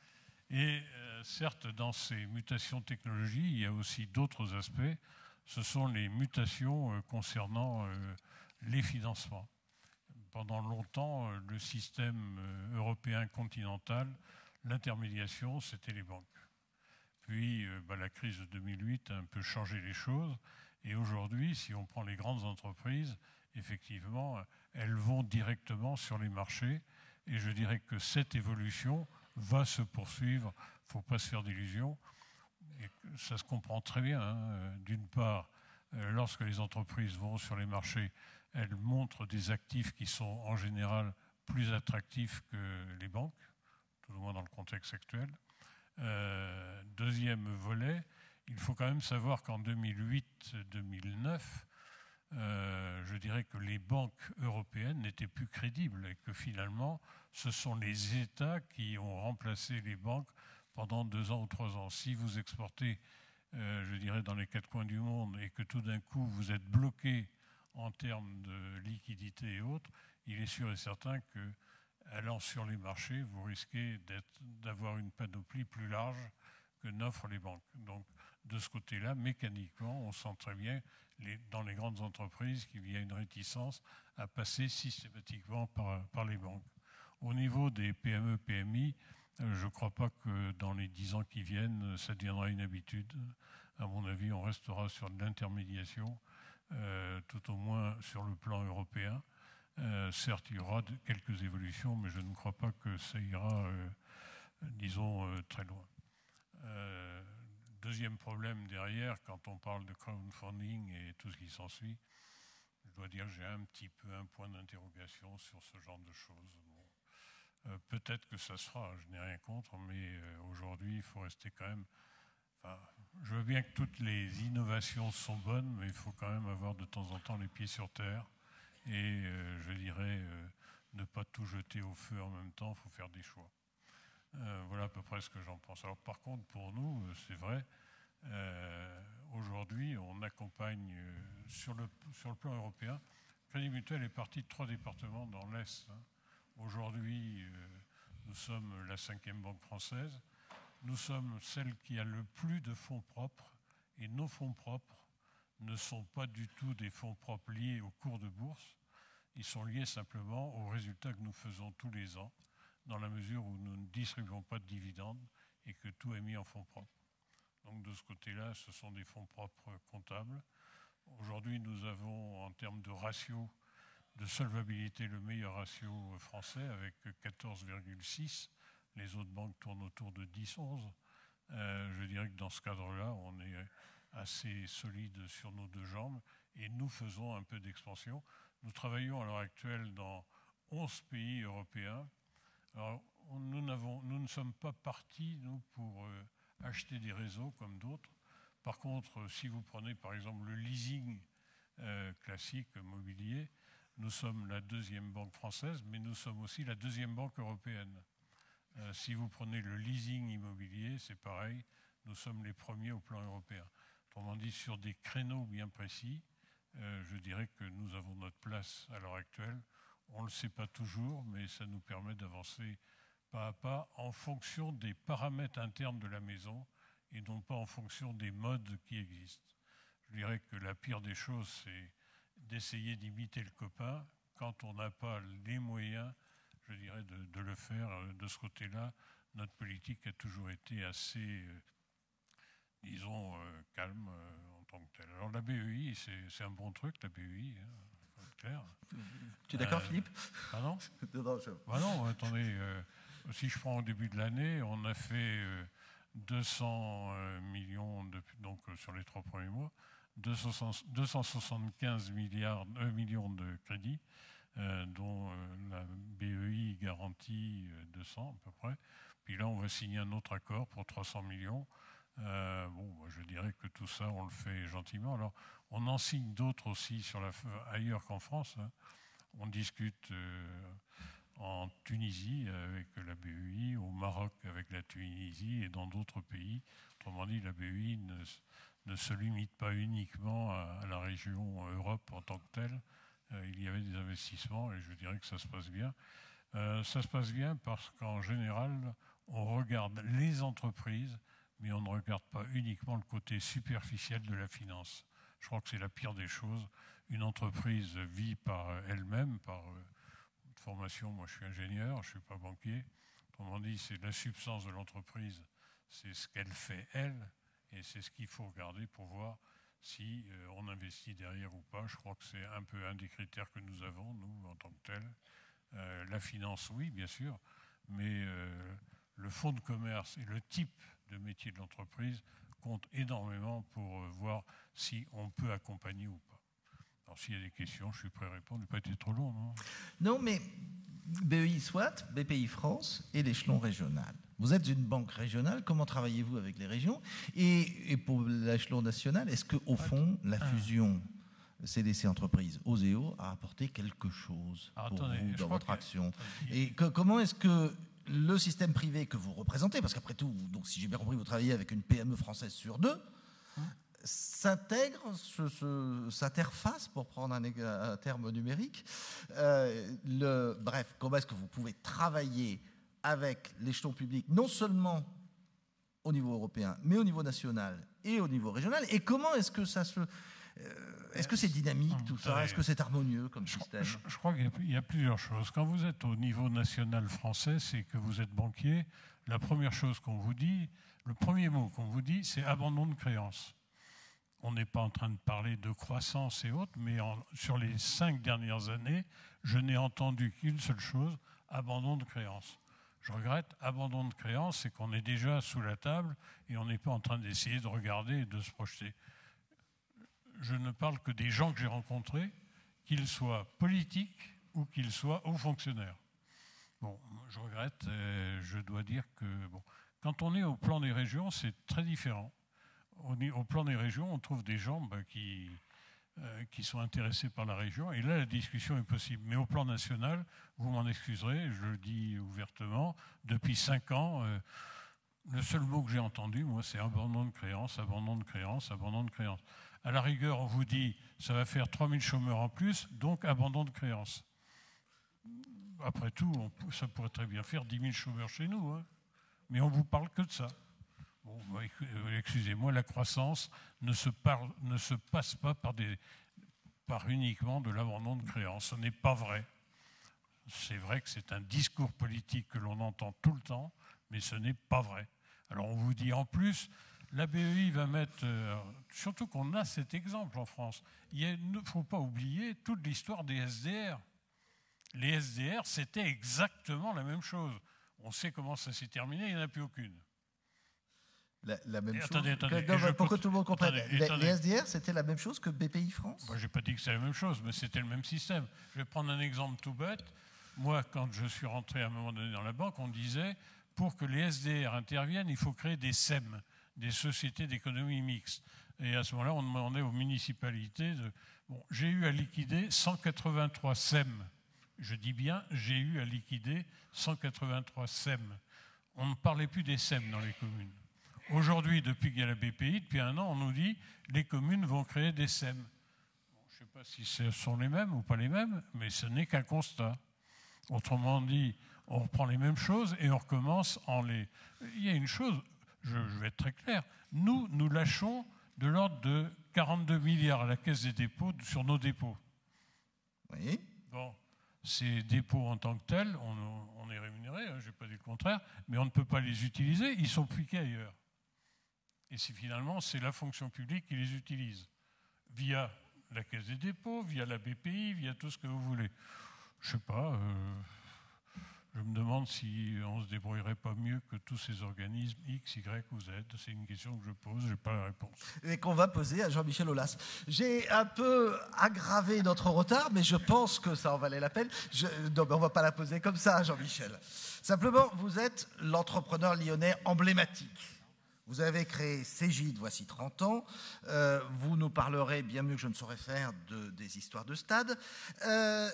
Et euh, certes, dans ces mutations technologiques, il y a aussi d'autres aspects. Ce sont les mutations euh, concernant euh, les financements. Pendant longtemps, euh, le système euh, européen continental, l'intermédiation, c'était les banques. Puis euh, bah, la crise de deux mille huit a un peu changé les choses. Et aujourd'hui, si on prend les grandes entreprises, effectivement, elles vont directement sur les marchés. Et je dirais que cette évolution va se poursuivre. Il ne faut pas se faire d'illusions. Et ça se comprend très bien. Hein. D'une part, euh, lorsque les entreprises vont sur les marchés, elles montrent des actifs qui sont en général plus attractifs que les banques, tout au moins dans le contexte actuel. Euh, deuxième volet, il faut quand même savoir qu'en deux mille huit deux mille neuf, euh, je dirais que les banques européennes n'étaient plus crédibles et que finalement, ce sont les États qui ont remplacé les banques pendant deux ans ou trois ans. Si vous exportez, euh, je dirais, dans les quatre coins du monde et que tout d'un coup, vous êtes bloqué en termes de liquidité et autres, il est sûr et certain que allant sur les marchés, vous risquez d'avoir une panoplie plus large que n'offrent les banques. Donc, de ce côté-là, mécaniquement, on sent très bien les, dans les grandes entreprises qu'il y a une réticence à passer systématiquement par, par les banques. Au niveau des P M E, P M I, je ne crois pas que dans les dix ans qui viennent, ça deviendra une habitude. À mon avis, on restera sur de l'intermédiation, euh, tout au moins sur le plan européen. Euh, certes, il y aura de, quelques évolutions, mais je ne crois pas que ça ira, euh, disons, euh, très loin. Euh, deuxième problème derrière, quand on parle de crowdfunding et tout ce qui s'ensuit, je dois dire que j'ai un petit peu un point d'interrogation sur ce genre de choses. Bon. Euh, peut-être que ça se fera, je n'ai rien contre, mais euh, aujourd'hui, il faut rester quand même... Enfin, je veux bien que toutes les innovations sont bonnes, mais il faut quand même avoir de temps en temps les pieds sur terre. Et euh, je dirais, euh, ne pas tout jeter au feu en même temps, il faut faire des choix. Euh, voilà à peu près ce que j'en pense. Alors par contre, pour nous, c'est vrai, euh, aujourd'hui, on accompagne euh, sur, le, sur le plan européen. Crédit Mutuel est parti de trois départements dans l'Est. Hein. Aujourd'hui, euh, nous sommes la cinquième banque française. Nous sommes celle qui a le plus de fonds propres, et nos fonds propres ne sont pas du tout des fonds propres liés au cours de bourse. Ils sont liés simplement aux résultats que nous faisons tous les ans, dans la mesure où nous ne distribuons pas de dividendes et que tout est mis en fonds propres. Donc de ce côté-là, ce sont des fonds propres comptables. Aujourd'hui, nous avons, en termes de ratio de solvabilité, le meilleur ratio français avec quatorze virgule six. Les autres banques tournent autour de dix onze. Euh, je dirais que dans ce cadre-là, on est assez solide sur nos deux jambes et nous faisons un peu d'expansion. Nous travaillons à l'heure actuelle dans onze pays européens. Alors, on, nous, nous ne sommes pas partis, nous, pour euh, acheter des réseaux comme d'autres. Par contre, si vous prenez par exemple le leasing euh, classique mobilier, nous sommes la deuxième banque française, mais nous sommes aussi la deuxième banque européenne. Euh, si vous prenez le leasing immobilier, c'est pareil, nous sommes les premiers au plan européen. Autrement dit, sur des créneaux bien précis, euh, je dirais que nous avons notre place à l'heure actuelle. On ne le sait pas toujours, mais ça nous permet d'avancer pas à pas en fonction des paramètres internes de la maison et non pas en fonction des modes qui existent. Je dirais que la pire des choses, c'est d'essayer d'imiter le copain quand on n'a pas les moyens, je dirais, de, de le faire. De ce côté-là, notre politique a toujours été assez, euh, disons, euh, calme euh, en tant que telle. Alors la B E I, c'est, c'est un bon truc, la B E I, hein, faut être clair. Tu es d'accord, euh, Philippe? Pardon? Non, non, je... bah non, attendez, euh, si je prends au début de l'année, on a fait euh, deux cents euh, millions, de, donc euh, sur les trois premiers mois, deux cent soixante-quinze milliards, euh, millions de crédits, euh, dont euh, la B E I garantit euh, deux cents à peu près. Puis là, on va signer un autre accord pour trois cents millions. Euh, bon, moi, je dirais que tout ça, on le fait gentiment. Alors, on en signe d'autres aussi sur la, ailleurs qu'en France. Hein. On discute euh, en Tunisie avec la B E I, au Maroc avec la Tunisie et dans d'autres pays. Autrement dit, la B E I ne, ne se limite pas uniquement à, à la région Europe en tant que telle. Euh, il y avait des investissements et je dirais que ça se passe bien. Euh, ça se passe bien parce qu'en général, on regarde les entreprises, mais on ne regarde pas uniquement le côté superficiel de la finance. Je crois que c'est la pire des choses. Une entreprise vit par elle-même, par formation. Moi, je suis ingénieur, je ne suis pas banquier. Autrement dit, c'est la substance de l'entreprise, c'est ce qu'elle fait, elle, et c'est ce qu'il faut regarder pour voir si euh, on investit derrière ou pas. Je crois que c'est un peu un des critères que nous avons, nous, en tant que tels. Euh, la finance, oui, bien sûr, mais euh, le fonds de commerce et le type de métier de l'entreprise comptent énormément pour euh, voir si on peut accompagner ou pas. Alors, s'il y a des questions, je suis prêt à répondre. Il n'a pas été trop long, non? Non, mais B E I soit, B P I France et l'échelon régional. Vous êtes une banque régionale, comment travaillez-vous avec les régions? et, et pour l'échelon national, est-ce qu'au fond, la fusion C D C Entreprises, Oseo, a apporté quelque chose Alors, pour attendez, vous je dans crois votre que- action? attendez. Et que- comment est-ce que le système privé que vous représentez, parce qu'après tout, donc si j'ai bien compris, vous travaillez avec une P M E française sur deux, s'intègre, se, se, s'interface, pour prendre un, un terme numérique. Euh, le, bref, comment est-ce que vous pouvez travailler avec l'échelon public, non seulement au niveau européen, mais au niveau national et au niveau régional? Et comment est-ce que ça se... Euh, est-ce que c'est dynamique, tout ça? Est-ce que c'est harmonieux comme Je, système? je- je crois qu'il y a- il y a plusieurs choses. Quand vous êtes au niveau national français, c'est que vous êtes banquier. La première chose qu'on vous dit, le premier mot qu'on vous dit, c'est abandon de créances. On n'est pas en train de parler de croissance et autres, mais en- sur les cinq dernières années, je n'ai entendu qu'une seule chose, abandon de créances. Je regrette, abandon de créances, c'est qu'on est déjà sous la table et on n'est pas en train d'essayer de regarder et de se projeter. Je ne parle que des gens que j'ai rencontrés, qu'ils soient politiques ou qu'ils soient hauts fonctionnaires. Bon, je regrette, euh, je dois dire que bon, quand on est au plan des régions, c'est très différent. Au, au plan des régions, on trouve des gens bah, qui, euh, qui sont intéressés par la région, et là, la discussion est possible. Mais au plan national, vous m'en excuserez, je le dis ouvertement, depuis cinq ans, euh, le seul mot que j'ai entendu, moi, c'est abandon de créances, abandon de créances, abandon de créances. À la rigueur, on vous dit, ça va faire trois mille chômeurs en plus, donc abandon de créances. Après tout, on, ça pourrait très bien faire dix mille chômeurs chez nous, hein, mais on ne vous parle que de ça. Bon, bah, excusez-moi, la croissance ne se, parle, ne se passe pas par, des, par uniquement de l'abandon de créances. Ce n'est pas vrai. C'est vrai que c'est un discours politique que l'on entend tout le temps, mais ce n'est pas vrai. Alors on vous dit en plus, la B E I va mettre, euh, surtout qu'on a cet exemple en France, il ne faut pas oublier toute l'histoire des S D R. Les S D R, c'était exactement la même chose. On sait comment ça s'est terminé, il n'y en a plus aucune. La, la même Et chose. attendez, attendez, que, non, je pour peux- que tout le monde comprenne, attendez, les, attendez. les S D R, c'était la même chose que B P I France? Moi, je n'ai pas dit que c'est la même chose, mais c'était le même système. Je vais prendre un exemple tout bête. Moi, quand je suis rentré à un moment donné dans la banque, on disait, pour que les S D R interviennent, il faut créer des S E M, des sociétés d'économie mixte. Et à ce moment-là, on demandait aux municipalités de Bon, j'ai eu à liquider cent quatre-vingt-trois S E M. Je dis bien, j'ai eu à liquider cent quatre-vingt-trois S E M. On ne parlait plus des S E M dans les communes. Aujourd'hui, depuis qu'il y a la B P I, depuis un an, on nous dit que les communes vont créer des S E M. Bon, je ne sais pas si ce sont les mêmes ou pas les mêmes, mais ce n'est qu'un constat. Autrement dit, on reprend les mêmes choses et on recommence en les... Il y a une chose, je, je vais être très clair, nous, nous lâchons de l'ordre de quarante-deux milliards à la Caisse des dépôts sur nos dépôts. Oui. Bon, ces dépôts en tant que tels, on, on est rémunéré, hein, je n'ai pas dit le contraire, mais on ne peut pas les utiliser, ils sont piqués ailleurs. Et si finalement, c'est la fonction publique qui les utilise, via la Caisse des dépôts, via la B P I, via tout ce que vous voulez. Je ne sais pas, euh, je me demande si on ne se débrouillerait pas mieux que tous ces organismes X, Y ou Z. C'est une question que je pose, je n'ai pas la réponse. Et qu'on va poser à Jean-Michel Aulas. J'ai un peu aggravé notre retard, mais je pense que ça en valait la peine. Je, non, mais on ne va pas la poser comme ça, Jean-Michel. Simplement, vous êtes l'entrepreneur lyonnais emblématique. Vous avez créé Cégide, voici trente ans. Euh, vous nous parlerez, bien mieux que je ne saurais faire, de, des histoires de stade. Euh,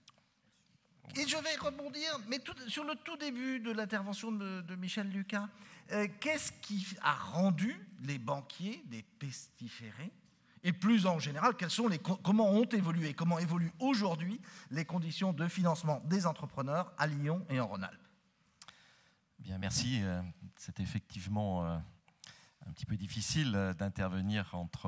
Et je vais rebondir, mais tout, sur le tout début de l'intervention de, de Michel Lucas. Euh, qu'est-ce qui a rendu les banquiers des pestiférés? Et plus en général, quels sont les, comment ont évolué, comment évoluent aujourd'hui les conditions de financement des entrepreneurs à Lyon et en Rhône-Alpes? Bien, merci. C'est effectivement un petit peu difficile d'intervenir entre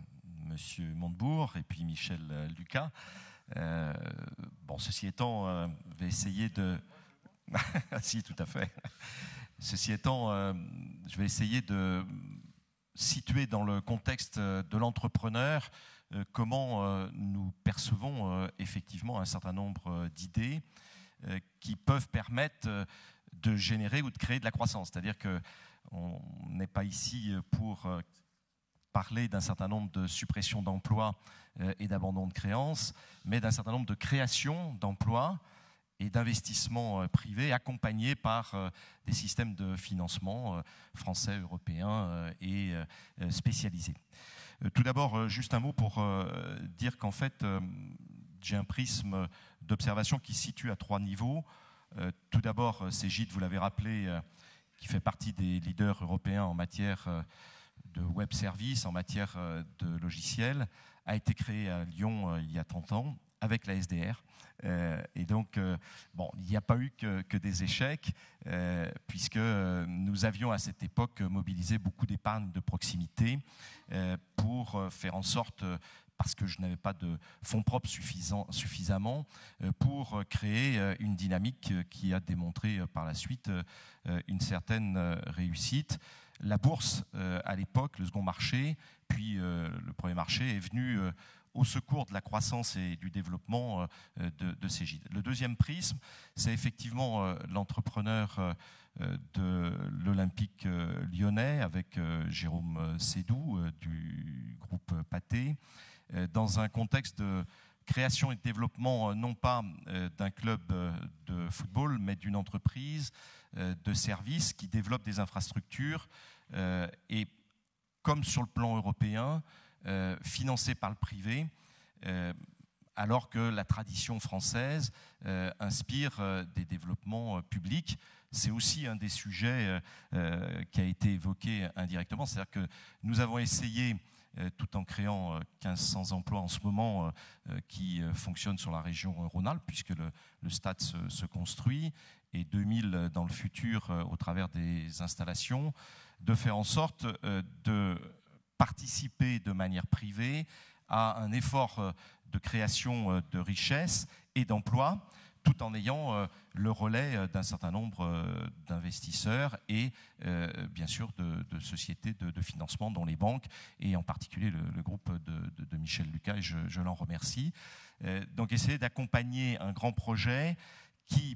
M. Montebourg et puis Michel Lucas. Euh, bon, ceci étant, euh, je vais essayer de... si, tout à fait. Ceci étant, euh, je vais essayer de situer dans le contexte de l'entrepreneur euh, comment euh, nous percevons euh, effectivement un certain nombre d'idées euh, qui peuvent permettre euh, de générer ou de créer de la croissance. C'est-à-dire qu'on n'est pas ici pour... Euh, parler d'un certain nombre de suppressions d'emplois euh, et d'abandon de créances, mais d'un certain nombre de créations d'emplois et d'investissements euh, privés accompagnés par euh, des systèmes de financement euh, français, européens euh, et euh, spécialisés. Euh, tout d'abord, euh, juste un mot pour euh, dire qu'en fait, euh, j'ai un prisme d'observation qui se situe à trois niveaux. Euh, tout d'abord, Cégide, vous l'avez rappelé, euh, qui fait partie des leaders européens en matière euh, de web services, en matière de logiciels, a été créé à Lyon euh, il y a trente ans avec la S D R. Euh, et donc, euh, bon, il n'y a pas eu que, que des échecs, euh, puisque nous avions à cette époque mobilisé beaucoup d'épargne de proximité euh, pour faire en sorte, parce que je n'avais pas de fonds propres suffisant, suffisamment, euh, pour créer une dynamique qui a démontré par la suite euh, une certaine réussite. La bourse, euh, à l'époque, le second marché, puis euh, le premier marché, est venu euh, au secours de la croissance et du développement euh, de, de Cégide. Le deuxième prisme, c'est effectivement euh, l'entrepreneur euh, de l'Olympique euh, lyonnais, avec euh, Jérôme Sédou euh, du groupe Pathé, euh, dans un contexte de création et de développement, euh, non pas euh, d'un club euh, de football, mais d'une entreprise de services qui développent des infrastructures euh, et, comme sur le plan européen, euh, financées par le privé, euh, alors que la tradition française euh, inspire euh, des développements euh, publics. C'est aussi un des sujets euh, qui a été évoqué indirectement, c'est-à-dire que nous avons essayé, euh, tout en créant euh, mille cinq cents emplois en ce moment euh, qui euh, fonctionnent sur la région Rhône-Alpes, puisque le, le stade se, se construit, et deux mille dans le futur euh, au travers des installations, de faire en sorte euh, de participer de manière privée à un effort euh, de création euh, de richesses et d'emplois, tout en ayant euh, le relais euh, d'un certain nombre euh, d'investisseurs et euh, bien sûr de, de sociétés de, de financement, dont les banques, et en particulier le, le groupe de, de, de Michel Lucas, et je, je l'en remercie. Euh, donc essayer d'accompagner un grand projet qui,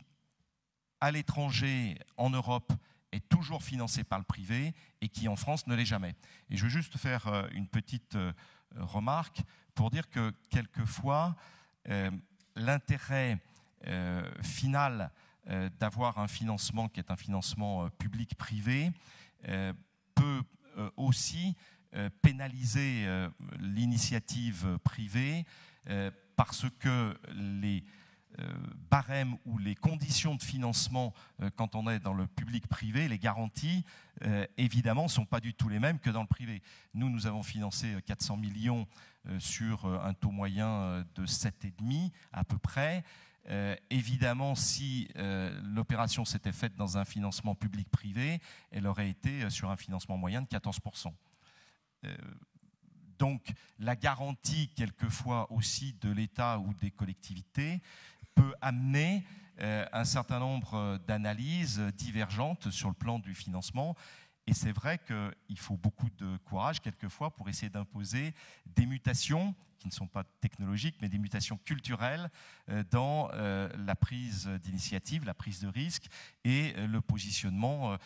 à l'étranger, en Europe, est toujours financé par le privé et qui, en France, ne l'est jamais. Et je veux juste faire euh, une petite euh, remarque pour dire que, quelquefois, euh, l'intérêt euh, final euh, d'avoir un financement qui est un financement euh, public-privé euh, peut euh, aussi euh, pénaliser euh, l'initiative privée euh, parce que les euh, barèmes ou les conditions de financement euh, quand on est dans le public-privé, les garanties, euh, évidemment, ne sont pas du tout les mêmes que dans le privé. Nous, nous avons financé quatre cents millions euh, sur un taux moyen de sept virgule cinq à peu près. Euh, évidemment, si euh, l'opération s'était faite dans un financement public-privé, elle aurait été sur un financement moyen de quatorze pour cent. Euh, donc, la garantie, quelquefois aussi, de l'État ou des collectivités peut amener euh, un certain nombre d'analyses divergentes sur le plan du financement. Et c'est vrai qu'il faut beaucoup de courage, quelquefois, pour essayer d'imposer des mutations qui ne sont pas technologiques, mais des mutations culturelles dans la prise d'initiative, la prise de risque et le positionnement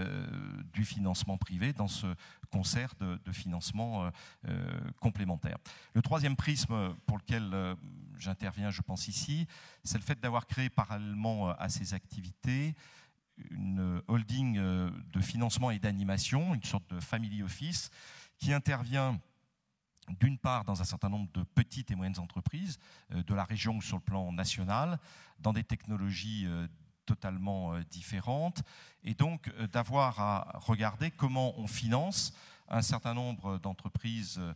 du financement privé dans ce concert de, de financement complémentaire. Le troisième prisme pour lequel j'interviens, je pense ici, c'est le fait d'avoir créé parallèlement à ces activités une holding de financement et d'animation, une sorte de family office, qui intervient d'une part dans un certain nombre de petites et moyennes entreprises de la région ou sur le plan national, dans des technologies totalement différentes, et donc d'avoir à regarder comment on finance un certain nombre d'entreprises, euh,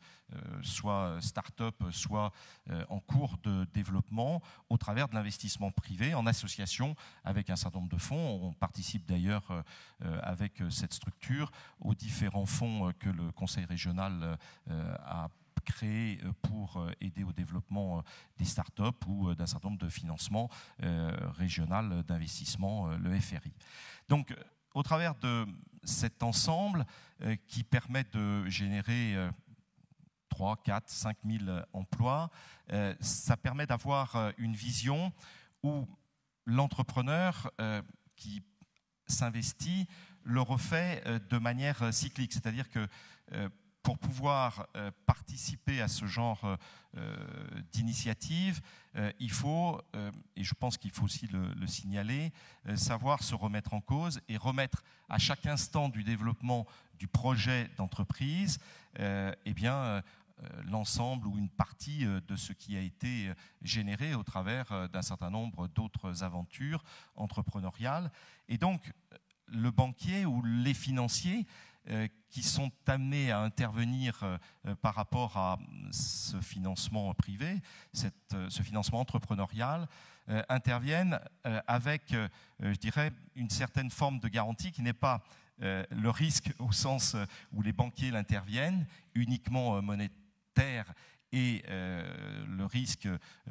soit start-up, soit euh, en cours de développement, au travers de l'investissement privé, en association avec un certain nombre de fonds. On participe d'ailleurs euh, avec cette structure aux différents fonds que le Conseil régional euh, a créé pour aider au développement des start-up ou d'un certain nombre de financements euh, régional d'investissement, le F R I. Donc, au travers de cet ensemble euh, qui permet de générer euh, trois, quatre, cinq mille emplois, euh, ça permet d'avoir euh, une vision où l'entrepreneur euh, qui s'investit le refait euh, de manière cyclique. C'est-à-dire que euh, pour pouvoir euh, participer à ce genre euh, d'initiative, euh, il faut, euh, et je pense qu'il faut aussi le, le signaler, euh, savoir se remettre en cause et remettre à chaque instant du développement du projet d'entreprise euh, eh bien, euh, l'ensemble ou une partie de ce qui a été généré au travers d'un certain nombre d'autres aventures entrepreneuriales. Et donc, le banquier ou les financiers Euh, qui sont amenés à intervenir euh, par rapport à ce financement privé, cette, euh, ce financement entrepreneurial, euh, interviennent euh, avec, euh, je dirais, une certaine forme de garantie qui n'est pas euh, le risque au sens où les banquiers l'interviennent, uniquement euh, monétaire, et euh, le risque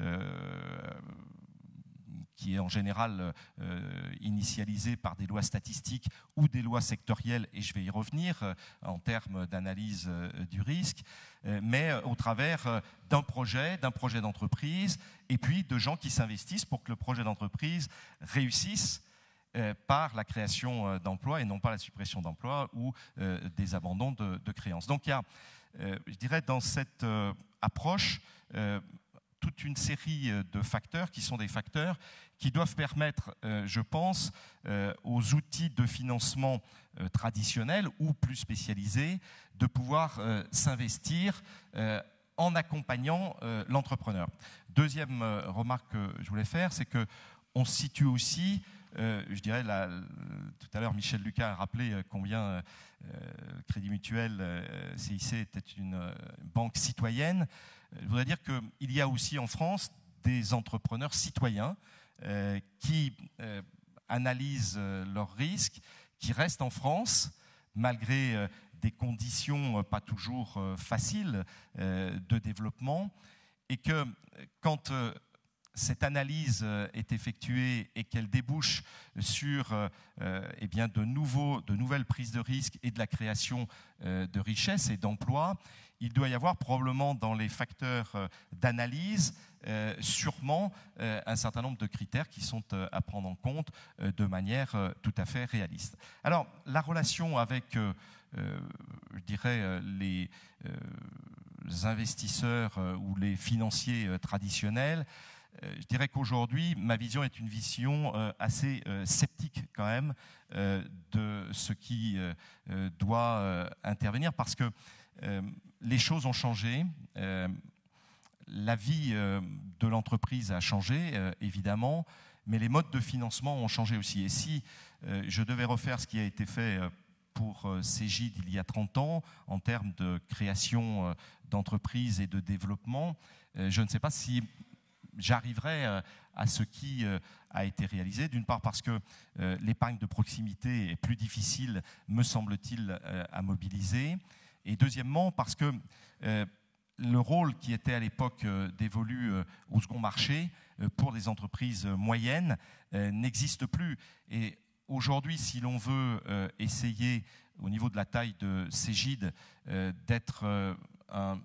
euh, qui est en général euh, initialisé par des lois statistiques ou des lois sectorielles, et je vais y revenir euh, en termes d'analyse euh, du risque, euh, mais euh, au travers euh, d'un projet, d'un projet d'entreprise, et puis de gens qui s'investissent pour que le projet d'entreprise réussisse euh, par la création euh, d'emplois et non pas la suppression d'emplois ou euh, des abandons de, de créances. Donc il y a, euh, je dirais, dans cette euh, approche, euh, toute une série de facteurs qui sont des facteurs qui doivent permettre, euh, je pense, euh, aux outils de financement euh, traditionnels ou plus spécialisés de pouvoir euh, s'investir euh, en accompagnant euh, l'entrepreneur. Deuxième euh, remarque que je voulais faire, c'est qu'on se situe aussi, euh, je dirais, la, tout à l'heure Michel Lucas a rappelé combien euh, Crédit Mutuel, euh, C I C était une euh, banque citoyenne. Je voudrais dire qu'il y a aussi en France des entrepreneurs citoyens euh, qui euh, analysent euh, leurs risques, qui restent en France malgré euh, des conditions euh, pas toujours euh, faciles euh, de développement, et que quand euh, cette analyse est effectuée et qu'elle débouche sur euh, eh bien de, nouveaux, de nouvelles prises de risques et de la création euh, de richesses et d'emplois, il doit y avoir probablement dans les facteurs euh, d'analyse euh, sûrement euh, un certain nombre de critères qui sont euh, à prendre en compte euh, de manière euh, tout à fait réaliste. Alors, la relation avec, euh, euh, je dirais, euh, les, euh, les investisseurs euh, ou les financiers euh, traditionnels, je dirais qu'aujourd'hui, ma vision est une vision assez sceptique quand même de ce qui doit intervenir, parce que euh, les choses ont changé. Euh, la vie euh, de l'entreprise a changé, euh, évidemment, mais les modes de financement ont changé aussi. Et si euh, je devais refaire ce qui a été fait euh, pour euh, Cegid il y a trente ans, en termes de création euh, d'entreprises et de développement, euh, je ne sais pas si j'arriverai euh, à ce qui euh, a été réalisé. D'une part parce que euh, l'épargne de proximité est plus difficile, me semble-t-il, euh, à mobiliser. Et deuxièmement parce que euh, le rôle qui était à l'époque euh, dévolu euh, au second marché euh, pour des entreprises euh, moyennes euh, n'existe plus. Et aujourd'hui, si l'on veut euh, essayer, au niveau de la taille de Cegid, euh, d'être euh, un,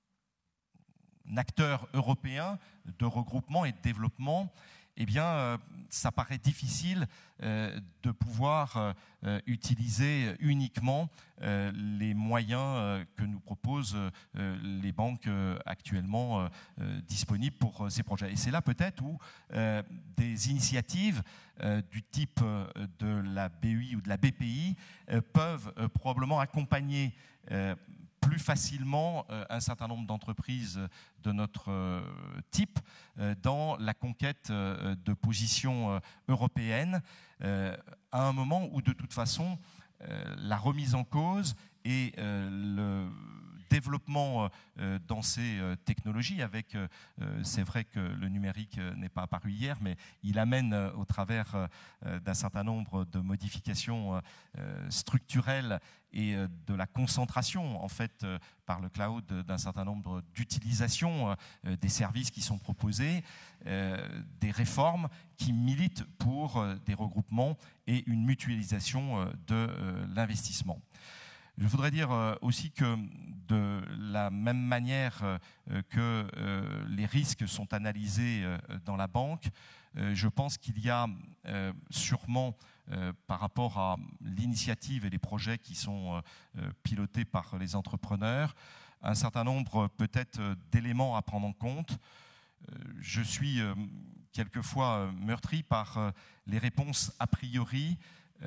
un acteur européen de regroupement et de développement, eh bien, euh, ça paraît difficile euh, de pouvoir euh, utiliser uniquement euh, les moyens euh, que nous proposent euh, les banques euh, actuellement euh, euh, disponibles pour euh, ces projets. Et c'est là peut-être où euh, des initiatives euh, du type euh, de la B E I ou de la B P I euh, peuvent euh, probablement accompagner euh, plus facilement euh, un certain nombre d'entreprises de notre euh, type euh, dans la conquête euh, de positions euh, européennes euh, à un moment où de toute façon euh, la remise en cause et euh, le développement euh, dans ces euh, technologies avec, euh, c'est vrai que le numérique euh, n'est pas apparu hier, mais il amène euh, au travers euh, d'un certain nombre de modifications euh, structurelles et euh, de la concentration en fait euh, par le cloud d'un certain nombre d'utilisations euh, des services qui sont proposés, euh, des réformes qui militent pour euh, des regroupements et une mutualisation euh, de euh, l'investissement. Je voudrais dire aussi que de la même manière que les risques sont analysés dans la banque, je pense qu'il y a sûrement, par rapport à l'initiative et les projets qui sont pilotés par les entrepreneurs, un certain nombre peut-être d'éléments à prendre en compte. Je suis quelquefois meurtri par les réponses a priori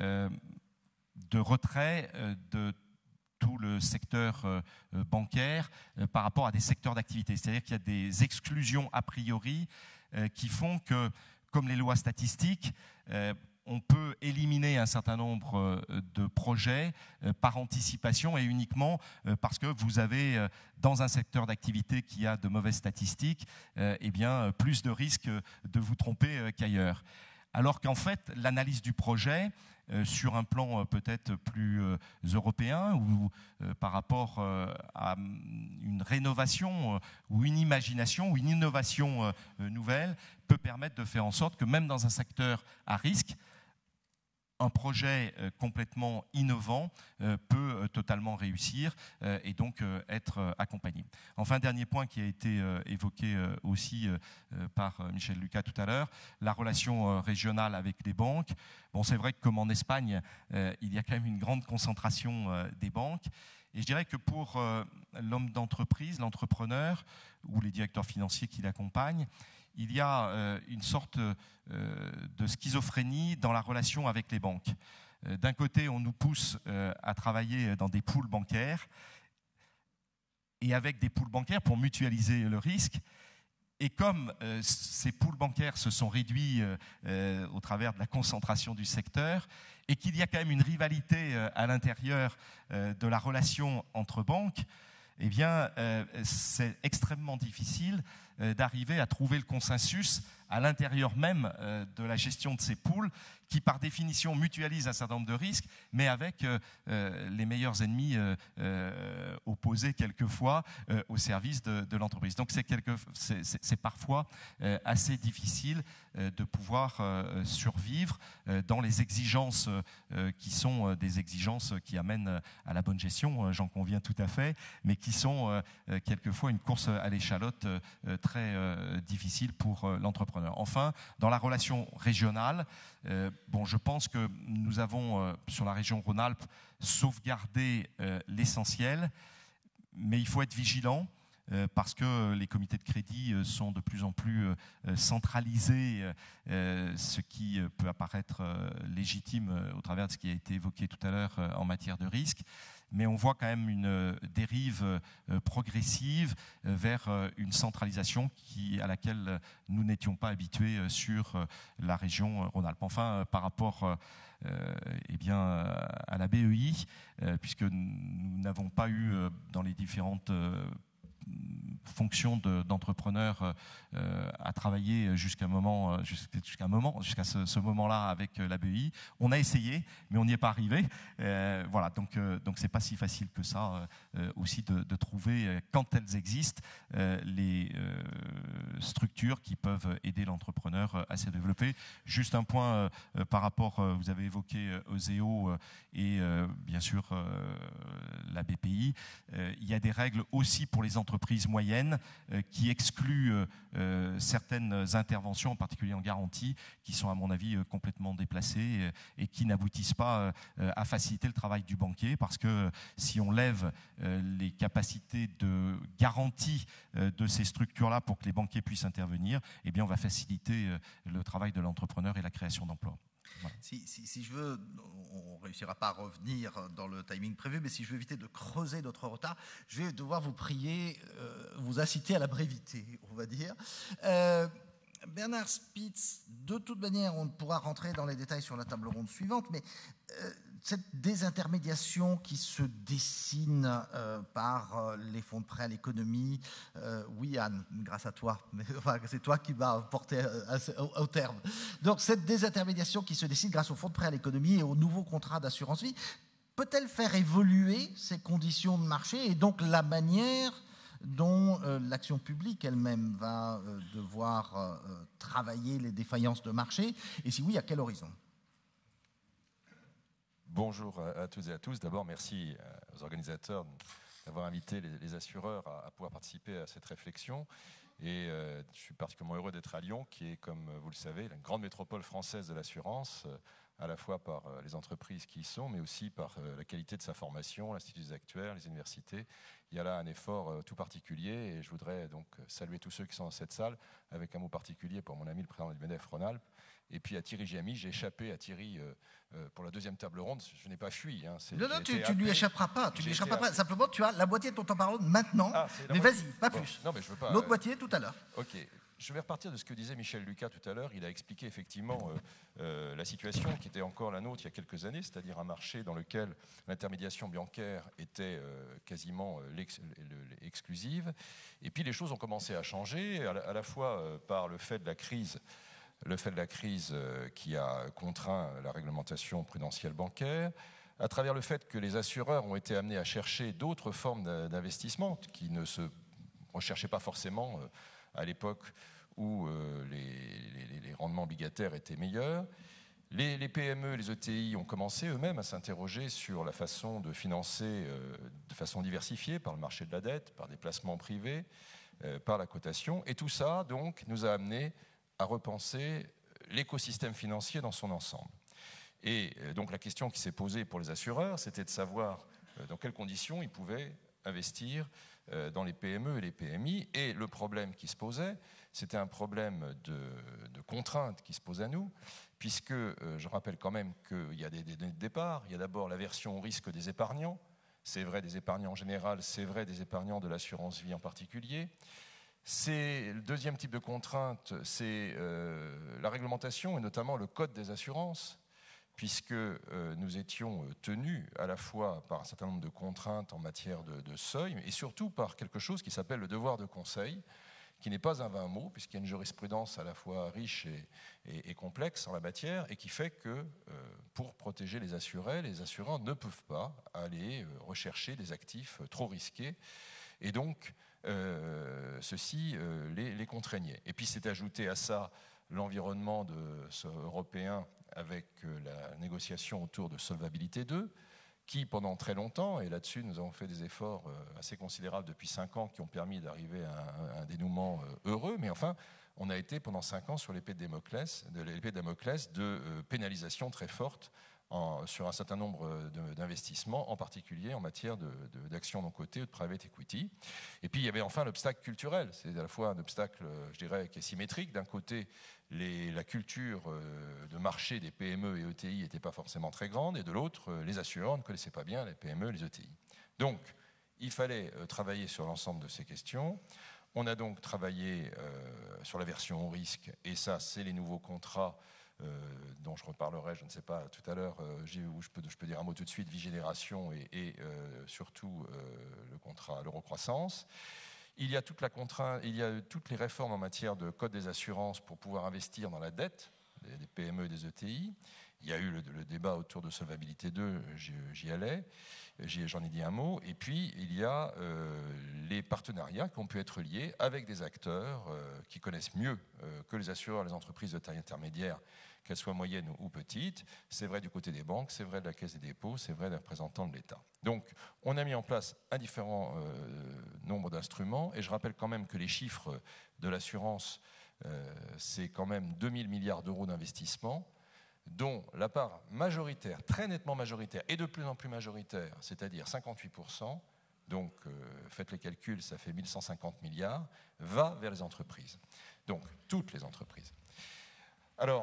de retrait de tout le secteur euh, bancaire euh, par rapport à des secteurs d'activité. C'est-à-dire qu'il y a des exclusions a priori euh, qui font que, comme les lois statistiques, euh, on peut éliminer un certain nombre euh, de projets euh, par anticipation et uniquement euh, parce que vous avez, euh, dans un secteur d'activité qui a de mauvaises statistiques, euh, eh bien, plus de risques de vous tromper euh, qu'ailleurs. Alors qu'en fait, l'analyse du projet, euh, sur un plan euh, peut-être plus euh, européen ou euh, par rapport euh, à une rénovation euh, ou une imagination ou une innovation euh, nouvelle, peut permettre de faire en sorte que même dans un secteur à risque, un projet euh, complètement innovant euh, peut euh, totalement réussir euh, et donc euh, être euh, accompagné. Enfin, dernier point qui a été euh, évoqué euh, aussi euh, par euh, Michel Lucas tout à l'heure, la relation euh, régionale avec les banques. Bon, c'est vrai que comme en Espagne, euh, il y a quand même une grande concentration euh, des banques. Et je dirais que pour euh, l'homme d'entreprise, l'entrepreneur ou les directeurs financiers qui l'accompagnent, il y a euh, une sorte euh, de schizophrénie dans la relation avec les banques. Euh, d'un côté, on nous pousse euh, à travailler dans des pools bancaires et avec des pools bancaires pour mutualiser le risque. Et comme euh, ces pools bancaires se sont réduits euh, euh, au travers de la concentration du secteur et qu'il y a quand même une rivalité euh, à l'intérieur euh, de la relation entre banques, eh bien, euh, c'est extrêmement difficile euh, d'arriver à trouver le consensus à l'intérieur même euh, de la gestion de ces pools qui, par définition, mutualisent un certain nombre de risques, mais avec euh, euh, les meilleurs ennemis euh, euh, opposés quelquefois euh, au service de, de l'entreprise. Donc, c'est, quelque, c'est, c'est, c'est parfois euh, assez difficile euh, de pouvoir euh, survivre euh, dans les exigences euh, qui sont euh, des exigences qui amènent à la bonne gestion, euh, j'en conviens tout à fait, mais qui sont euh, quelquefois une course à l'échalote euh, très euh, difficile pour euh, l'entrepreneur. Enfin, dans la relation régionale, euh, bon, je pense que nous avons, euh, sur la région Rhône-Alpes, sauvegardé euh, l'essentiel, mais il faut être vigilant euh, parce que les comités de crédit euh, sont de plus en plus euh, centralisés, euh, ce qui peut apparaître euh, légitime euh, au travers de ce qui a été évoqué tout à l'heure euh, en matière de risque. Mais on voit quand même une dérive euh, progressive euh, vers euh, une centralisation qui, à laquelle nous n'étions pas habitués euh, sur euh, la région Rhône-Alpes. Enfin, euh, par rapport euh, euh, eh bien, à la B E I, euh, puisque nous n'avons pas eu euh, dans les différentes euh, fonction de, d'entrepreneur euh, à travailler jusqu'à un moment, jusqu'à un moment, jusqu'à ce, ce moment-là avec la B E I. On a essayé, mais on n'y est pas arrivé. Euh, voilà, donc euh, donc c'est pas si facile que ça euh, aussi de, de trouver, quand elles existent, euh, les euh, structures qui peuvent aider l'entrepreneur à se développer. Juste un point euh, par rapport, euh, vous avez évoqué Euseo euh, et euh, bien sûr euh, la B P I. Euh, il y a des règles aussi pour les entreprises moyennes euh, qui excluent euh, certaines interventions, en particulier en garantie, qui sont à mon avis euh, complètement déplacées euh, et qui n'aboutissent pas euh, à faciliter le travail du banquier, parce que euh, si on lève euh, les capacités de garantie euh, de ces structures-là pour que les banquiers puissent intervenir, eh bien on va faciliter euh, le travail de l'entrepreneur et la création d'emplois. Voilà. Si, si, si je veux, on ne réussira pas à revenir dans le timing prévu, mais si je veux éviter de creuser notre retard, je vais devoir vous prier, euh, vous inciter à la brevité, on va dire. Euh, Bernard Spitz, de toute manière, on pourra rentrer dans les détails sur la table ronde suivante, mais euh, cette désintermédiation qui se dessine euh, par euh, les fonds de prêt à l'économie, euh, oui Anne, grâce à toi, mais enfin, c'est toi qui m'as porté au, au terme. Donc cette désintermédiation qui se dessine grâce aux fonds de prêt à l'économie et aux nouveaux contrats d'assurance vie, peut-elle faire évoluer ces conditions de marché et donc la manière dont euh, l'action publique elle-même va euh, devoir euh, travailler les défaillances de marché, et si oui, à quel horizon? Bonjour à toutes et à tous. D'abord, merci aux organisateurs d'avoir invité les, les assureurs à, à pouvoir participer à cette réflexion. Et euh, je suis particulièrement heureux d'être à Lyon, qui est, comme vous le savez, la grande métropole française de l'assurance, à la fois par les entreprises qui y sont, mais aussi par la qualité de sa formation, l'Institut des actuaires, les universités. Il y a là un effort tout particulier, et je voudrais donc saluer tous ceux qui sont dans cette salle, avec un mot particulier pour mon ami le président du M N F Rhône-Alpes. Et puis à Thierry Giamy, j'ai échappé à Thierry euh, euh, pour la deuxième table ronde. Je n'ai pas fui. Hein. Non, non, tu ne lui échapperas pas. Tu lui échapperas pas. Simplement, tu as la moitié de ton temps par ronde maintenant. Ah, mais vas-y, pas bon, plus. Non, mais je veux pas. L'autre euh... moitié tout à l'heure. Ok. Je vais repartir de ce que disait Michel Lucas tout à l'heure. Il a expliqué effectivement euh, euh, la situation qui était encore la nôtre il y a quelques années, c'est-à-dire un marché dans lequel l'intermédiation bancaire était euh, quasiment euh, l'ex exclusive. Et puis les choses ont commencé à changer, à la, à la fois euh, par le fait de la crise. Le fait de la crise qui a contraint la réglementation prudentielle bancaire, à travers le fait que les assureurs ont été amenés à chercher d'autres formes d'investissement qui ne se recherchaient pas forcément à l'époque où les, les, les rendements obligataires étaient meilleurs. Les, les P M E, les E T I ont commencé eux-mêmes à s'interroger sur la façon de financer de façon diversifiée par le marché de la dette, par des placements privés, par la cotation. Et tout ça, donc, nous a amenés à repenser l'écosystème financier dans son ensemble. Et donc la question qui s'est posée pour les assureurs, c'était de savoir dans quelles conditions ils pouvaient investir dans les P M E et les P M I. Et le problème qui se posait, c'était un problème de, de contrainte qui se pose à nous, puisque je rappelle quand même qu'il y a des données de départ. Il y a d'abord la version au risque des épargnants. C'est vrai des épargnants en général, c'est vrai des épargnants de l'assurance vie en particulier. C'est le deuxième type de contrainte, c'est euh, la réglementation et notamment le code des assurances, puisque euh, nous étions tenus à la fois par un certain nombre de contraintes en matière de, de seuil, et surtout par quelque chose qui s'appelle le devoir de conseil, qui n'est pas un vain mot, puisqu'il y a une jurisprudence à la fois riche et, et, et complexe en la matière, et qui fait que euh, pour protéger les assurés, les assureurs ne peuvent pas aller rechercher des actifs trop risqués, et donc Euh, ceci euh, les, les contraignait. Et puis s'est ajouté à ça l'environnement européen avec euh, la négociation autour de Solvabilité deux, qui pendant très longtemps, et là-dessus nous avons fait des efforts euh, assez considérables depuis cinq ans qui ont permis d'arriver à, à un dénouement euh, heureux, mais enfin on a été pendant cinq ans sur l'épée de Damoclès de, l'épée de, Damoclès de euh, pénalisation très forte en, sur un certain nombre d'investissements, en particulier en matière d'actions non cotées ou de private equity. Et puis il y avait enfin l'obstacle culturel. C'est à la fois un obstacle, je dirais, qui est symétrique. D'un côté, les, la culture de marché des P M E et E T I n'était pas forcément très grande, et de l'autre, les assureurs ne connaissaient pas bien les P M E et les E T I. Donc, il fallait travailler sur l'ensemble de ces questions. On a donc travaillé euh, sur la version au risque, et ça, c'est les nouveaux contrats euh, dont je reparlerai, je ne sais pas, tout à l'heure, euh, où je peux, je peux dire un mot tout de suite, Vigénération et, et euh, surtout euh, le contrat l'eurocroissance. Il y a toute la contrainte, il y a toutes les réformes en matière de code des assurances pour pouvoir investir dans la dette des, des P M E et des E T I. Il y a eu le, le débat autour de Solvabilité deux, j'y allais, j'en ai dit un mot. Et puis, il y a euh, les partenariats qui ont pu être liés avec des acteurs euh, qui connaissent mieux euh, que les assureurs, les entreprises de taille intermédiaire, qu'elles soient moyennes ou petites. C'est vrai du côté des banques, c'est vrai de la Caisse des dépôts, c'est vrai des représentants de l'État. Donc, on a mis en place un différent euh, nombre d'instruments. Et je rappelle quand même que les chiffres de l'assurance, euh, c'est quand même deux mille milliards d'euros d'investissement, dont la part majoritaire, très nettement majoritaire, et de plus en plus majoritaire, c'est-à-dire cinquante-huit pour cent, donc euh, faites les calculs, ça fait mille cent cinquante milliards, va vers les entreprises. Donc, toutes les entreprises. Alors,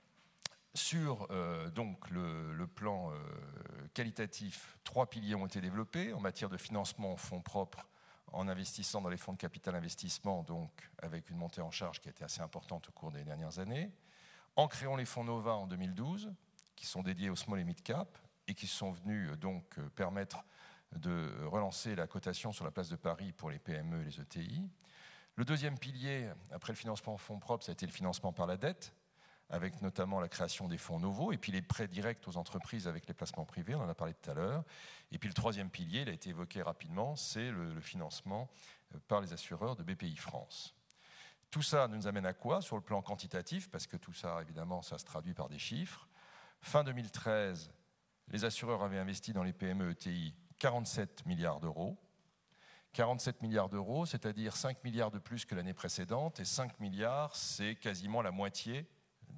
sur euh, donc le, le plan euh, qualitatif, trois piliers ont été développés en matière de financement en fonds propres, en investissant dans les fonds de capital investissement, donc avec une montée en charge qui a été assez importante au cours des dernières années, en créant les fonds Nova en deux mille douze, qui sont dédiés au small et mid cap, et qui sont venus donc permettre de relancer la cotation sur la place de Paris pour les P M E et les E T I. Le deuxième pilier, après le financement en fonds propres, ça a été le financement par la dette, avec notamment la création des fonds Novo, et puis les prêts directs aux entreprises avec les placements privés, on en a parlé tout à l'heure. Et puis le troisième pilier, il a été évoqué rapidement, c'est le, le financement par les assureurs de B P I France. Tout ça nous amène à quoi sur le plan quantitatif, parce que tout ça, évidemment, ça se traduit par des chiffres. Fin deux mille treize, les assureurs avaient investi dans les P M E E T I quarante-sept milliards d'euros. quarante-sept milliards d'euros, c'est-à-dire cinq milliards de plus que l'année précédente, et cinq milliards, c'est quasiment la moitié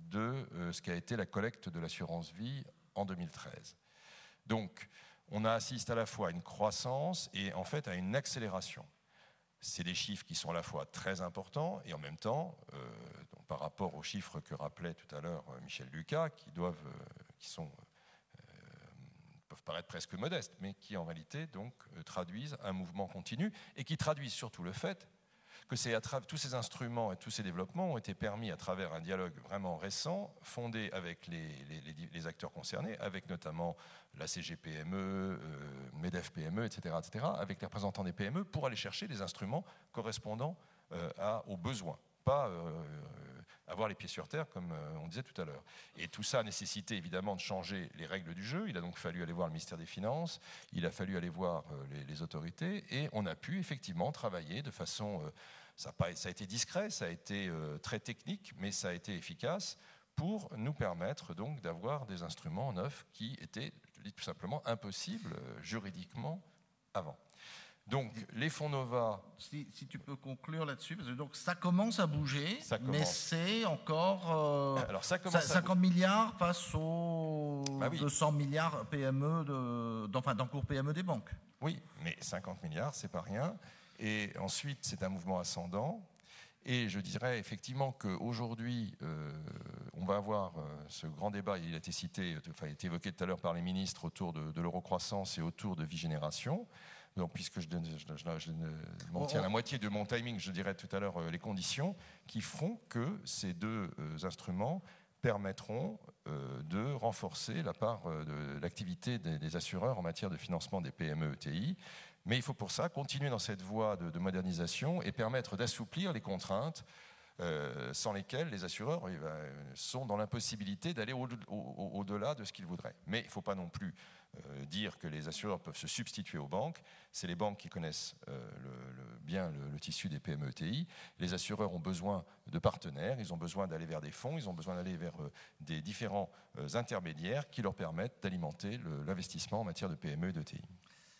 de euh, ce qu'a été la collecte de l'assurance vie en deux mille treize. Donc, on assiste à la fois à une croissance et en fait à une accélération. C'est des chiffres qui sont à la fois très importants et en même temps, euh, donc par rapport aux chiffres que rappelait tout à l'heure Michel Lucas, qui, doivent, euh, qui sont, euh, peuvent paraître presque modestes, mais qui en réalité donc, euh, traduisent un mouvement continu et qui traduisent surtout le fait que c'est à travers tous ces instruments et tous ces développements ont été permis à travers un dialogue vraiment récent, fondé avec les, les, les acteurs concernés, avec notamment la C G P M E, euh, MEDEF P M E, et cetera, et cetera, avec les représentants des P M E pour aller chercher des instruments correspondant euh, à, aux besoins, pas euh, avoir les pieds sur terre comme euh, on disait tout à l'heure. Et tout ça a nécessité évidemment de changer les règles du jeu. Il a donc fallu aller voir le ministère des Finances, il a fallu aller voir euh, les, les autorités, et on a pu effectivement travailler de façon... Euh, ça, a pas, ça a été discret, ça a été euh, très technique, mais ça a été efficace pour nous permettre donc d'avoir des instruments neufs qui étaient, je dis tout simplement, impossibles euh, juridiquement avant. Donc, les fonds Nova... Si, si tu peux conclure là-dessus, parce que donc, ça commence à bouger, ça mais c'est encore... Euh, Alors, ça commence cinquante milliards face aux bah oui. deux cents milliards P M E, de, enfin, d'encours P M E des banques. Oui, mais cinquante milliards, c'est pas rien. Et ensuite, c'est un mouvement ascendant. Et je dirais effectivement qu'aujourd'hui, euh, on va avoir euh, ce grand débat, il a été cité, enfin, il a été évoqué tout à l'heure par les ministres autour de, de l'eurocroissance et autour de Vigénération. Donc, puisque je, je, je, je m'en tiens à la moitié de mon timing, je dirais tout à l'heure euh, les conditions qui feront que ces deux euh, instruments permettront euh, de renforcer la part euh, de l'activité des, des assureurs en matière de financement des P M E E T I. Mais il faut pour ça continuer dans cette voie de, de modernisation et permettre d'assouplir les contraintes euh, sans lesquelles les assureurs eh ben, sont dans l'impossibilité d'aller au, au, au-delà de ce qu'ils voudraient. Mais il ne faut pas non plus euh, dire que les assureurs peuvent se substituer aux banques. C'est les banques qui connaissent euh, le, le, bien le, le tissu des P M E E T I. Les assureurs ont besoin de partenaires, ils ont besoin d'aller vers des fonds, ils ont besoin d'aller vers euh, des différents euh, intermédiaires qui leur permettent d'alimenter le, l'investissement en matière de P M E et d'E T I.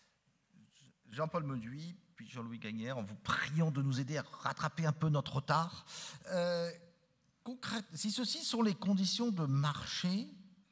Jean-Paul Mauduit, puis Jean-Louis Gagnère, en vous priant de nous aider à rattraper un peu notre retard. Euh, concrète, si ceci sont les conditions de marché,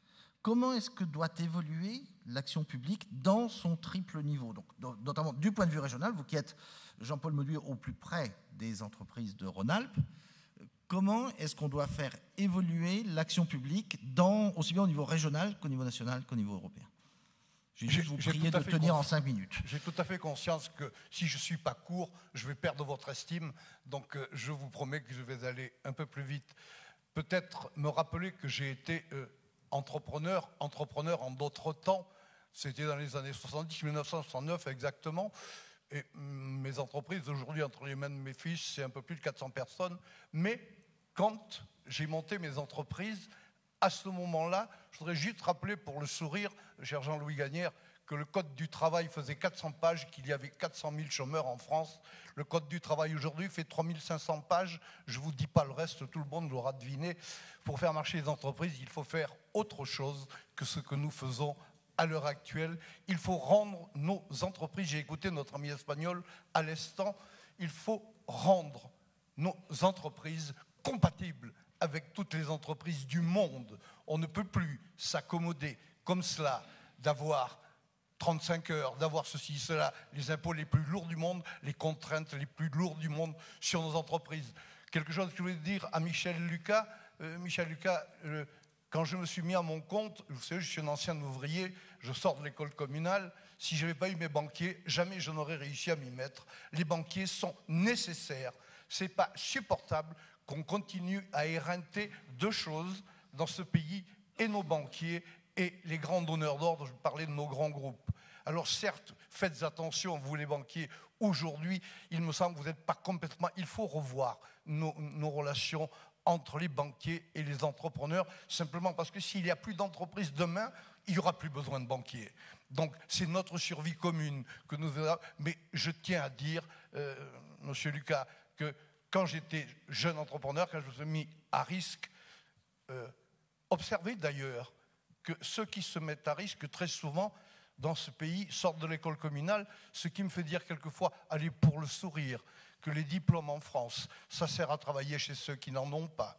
comment est-ce que doit évoluer l'action publique dans son triple niveau, donc, notamment du point de vue régional, vous qui êtes, Jean-Paul Mauduit, au plus près des entreprises de Rhône-Alpes, comment est-ce qu'on doit faire évoluer l'action publique dans, aussi bien au niveau régional qu'au niveau national qu'au niveau européen? Je vais juste vous prier de tenir en cinq minutes. J'ai tout à fait conscience que si je ne suis pas court, je vais perdre votre estime. Donc euh, je vous promets que je vais aller un peu plus vite. Peut-être me rappeler que j'ai été euh, entrepreneur, entrepreneur en d'autres temps. C'était dans les années soixante-dix, mille neuf cent soixante-neuf exactement. Et mes entreprises, aujourd'hui, entre les mains de mes fils, c'est un peu plus de quatre cents personnes. Mais quand j'ai monté mes entreprises, à ce moment-là, je voudrais juste rappeler pour le sourire, cher Jean-Louis Gagnère, que le Code du travail faisait quatre cents pages, qu'il y avait quatre cent mille chômeurs en France. Le Code du travail aujourd'hui fait trois mille cinq cents pages. Je ne vous dis pas le reste, tout le monde l'aura deviné. Pour faire marcher les entreprises, il faut faire autre chose que ce que nous faisons à l'heure actuelle. Il faut rendre nos entreprises, j'ai écouté notre ami espagnol à l'instant, il faut rendre nos entreprises compatibles avec toutes les entreprises du monde. On ne peut plus s'accommoder comme cela d'avoir trente-cinq heures, d'avoir ceci, cela, les impôts les plus lourds du monde, les contraintes les plus lourdes du monde sur nos entreprises. Quelque chose que je voulais dire à Michel Lucas. Euh, Michel Lucas, euh, quand je me suis mis à mon compte, vous savez, je suis un ancien ouvrier, je sors de l'école communale. Si je n'avais pas eu mes banquiers, jamais je n'aurais réussi à m'y mettre. Les banquiers sont nécessaires. Ce n'est pas supportable qu'on continue à éreinter deux choses dans ce pays, et nos banquiers et les grands donneurs d'ordre. Je parlais de nos grands groupes. Alors certes, faites attention, vous les banquiers, aujourd'hui, il me semble que vous n'êtes pas complètement... Il faut revoir nos, nos relations entre les banquiers et les entrepreneurs, simplement parce que s'il n'y a plus d'entreprise demain, il n'y aura plus besoin de banquiers. Donc c'est notre survie commune que nous avons. Mais je tiens à dire, euh, Monsieur Lucas, que quand j'étais jeune entrepreneur, quand je me suis mis à risque, euh, observez d'ailleurs que ceux qui se mettent à risque, très souvent, dans ce pays, sortent de l'école communale, ce qui me fait dire quelquefois, allez pour le sourire, que les diplômes en France, ça sert à travailler chez ceux qui n'en ont pas.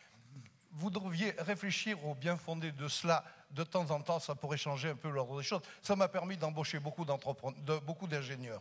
Vous devriez réfléchir au bien fondé de cela. De temps en temps, ça pourrait changer un peu l'ordre des choses. Ça m'a permis d'embaucher beaucoup d'entrepreneurs, beaucoup d'ingénieurs.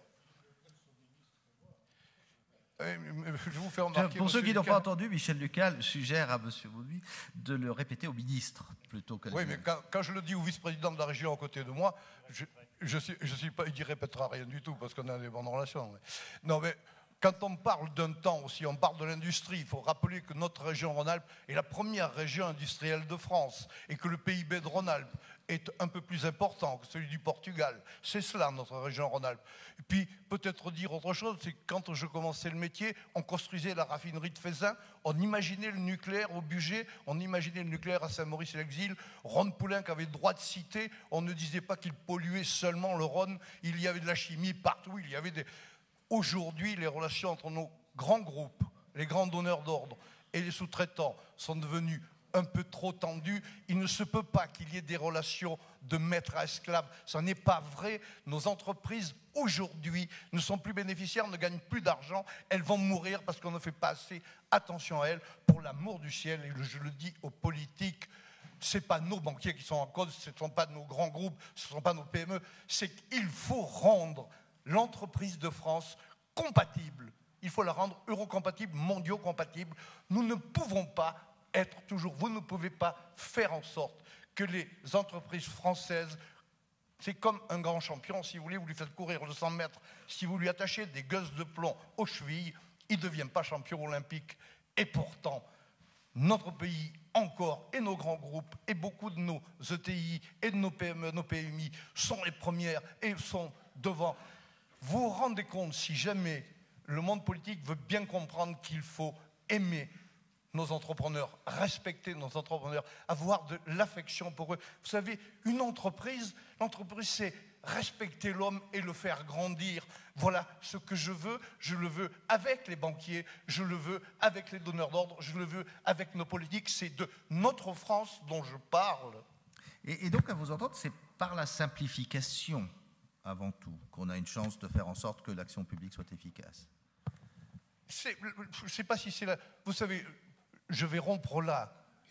Je vous fais remarquer, pour ceux qui n'ont Lucas, pas entendu, Michel Lucas suggère à M. Mauduit de le répéter au ministre plutôt que. Oui, mais quand, quand je le dis au vice-président de la région à côté de moi, je, je, suis, je suis pas, il ne répétera rien du tout parce qu'on a des bonnes relations. Mais, non, mais quand on parle d'un temps aussi, on parle de l'industrie, il faut rappeler que notre région Rhône-Alpes est la première région industrielle de France et que le P I B de Rhône-Alpes est un peu plus important que celui du Portugal. C'est cela, notre région Rhône-Alpes. Et puis, peut-être dire autre chose, c'est que quand je commençais le métier, on construisait la raffinerie de Feyzin, on imaginait le nucléaire au Bugey, on imaginait le nucléaire à Saint-Maurice-l'Exil, Rhône Poulenc avait droit de cité, on ne disait pas qu'il polluait seulement le Rhône, il y avait de la chimie partout, il y avait des... Aujourd'hui, les relations entre nos grands groupes, les grands donneurs d'ordre et les sous-traitants sont devenues un peu trop tendu. Il ne se peut pas qu'il y ait des relations de maître à esclave. Ça n'est pas vrai. Nos entreprises, aujourd'hui, ne sont plus bénéficiaires, ne gagnent plus d'argent. Elles vont mourir parce qu'on ne fait pas assez attention à elles. Pour l'amour du ciel, et je le dis aux politiques, ce n'est pas nos banquiers qui sont en cause, ce ne sont pas nos grands groupes, ce ne sont pas nos P M E. C'est qu'il faut rendre l'entreprise de France compatible. Il faut la rendre euro-compatible, mondiaux-compatible. Nous ne pouvons pas être toujours, vous ne pouvez pas faire en sorte que les entreprises françaises, c'est comme un grand champion, si vous voulez, vous lui faites courir le cent mètres, si vous lui attachez des gueuses de plomb aux chevilles, il ne devient pas champion olympique. Et pourtant, notre pays encore, et nos grands groupes, et beaucoup de nos E T I, et de nos P M E, nos P M I, sont les premières et sont devant. Vous vous rendez compte, si jamais le monde politique veut bien comprendre qu'il faut aimer nos entrepreneurs, respecter nos entrepreneurs, avoir de l'affection pour eux. Vous savez, une entreprise, l'entreprise, c'est respecter l'homme et le faire grandir. Voilà ce que je veux. Je le veux avec les banquiers, je le veux avec les donneurs d'ordre, je le veux avec nos politiques. C'est de notre France dont je parle. Et, et donc, à vous entendre, c'est par la simplification, avant tout, qu'on a une chance de faire en sorte que l'action publique soit efficace. C'est, je ne sais pas si c'est là. Vous savez, je vais rompre là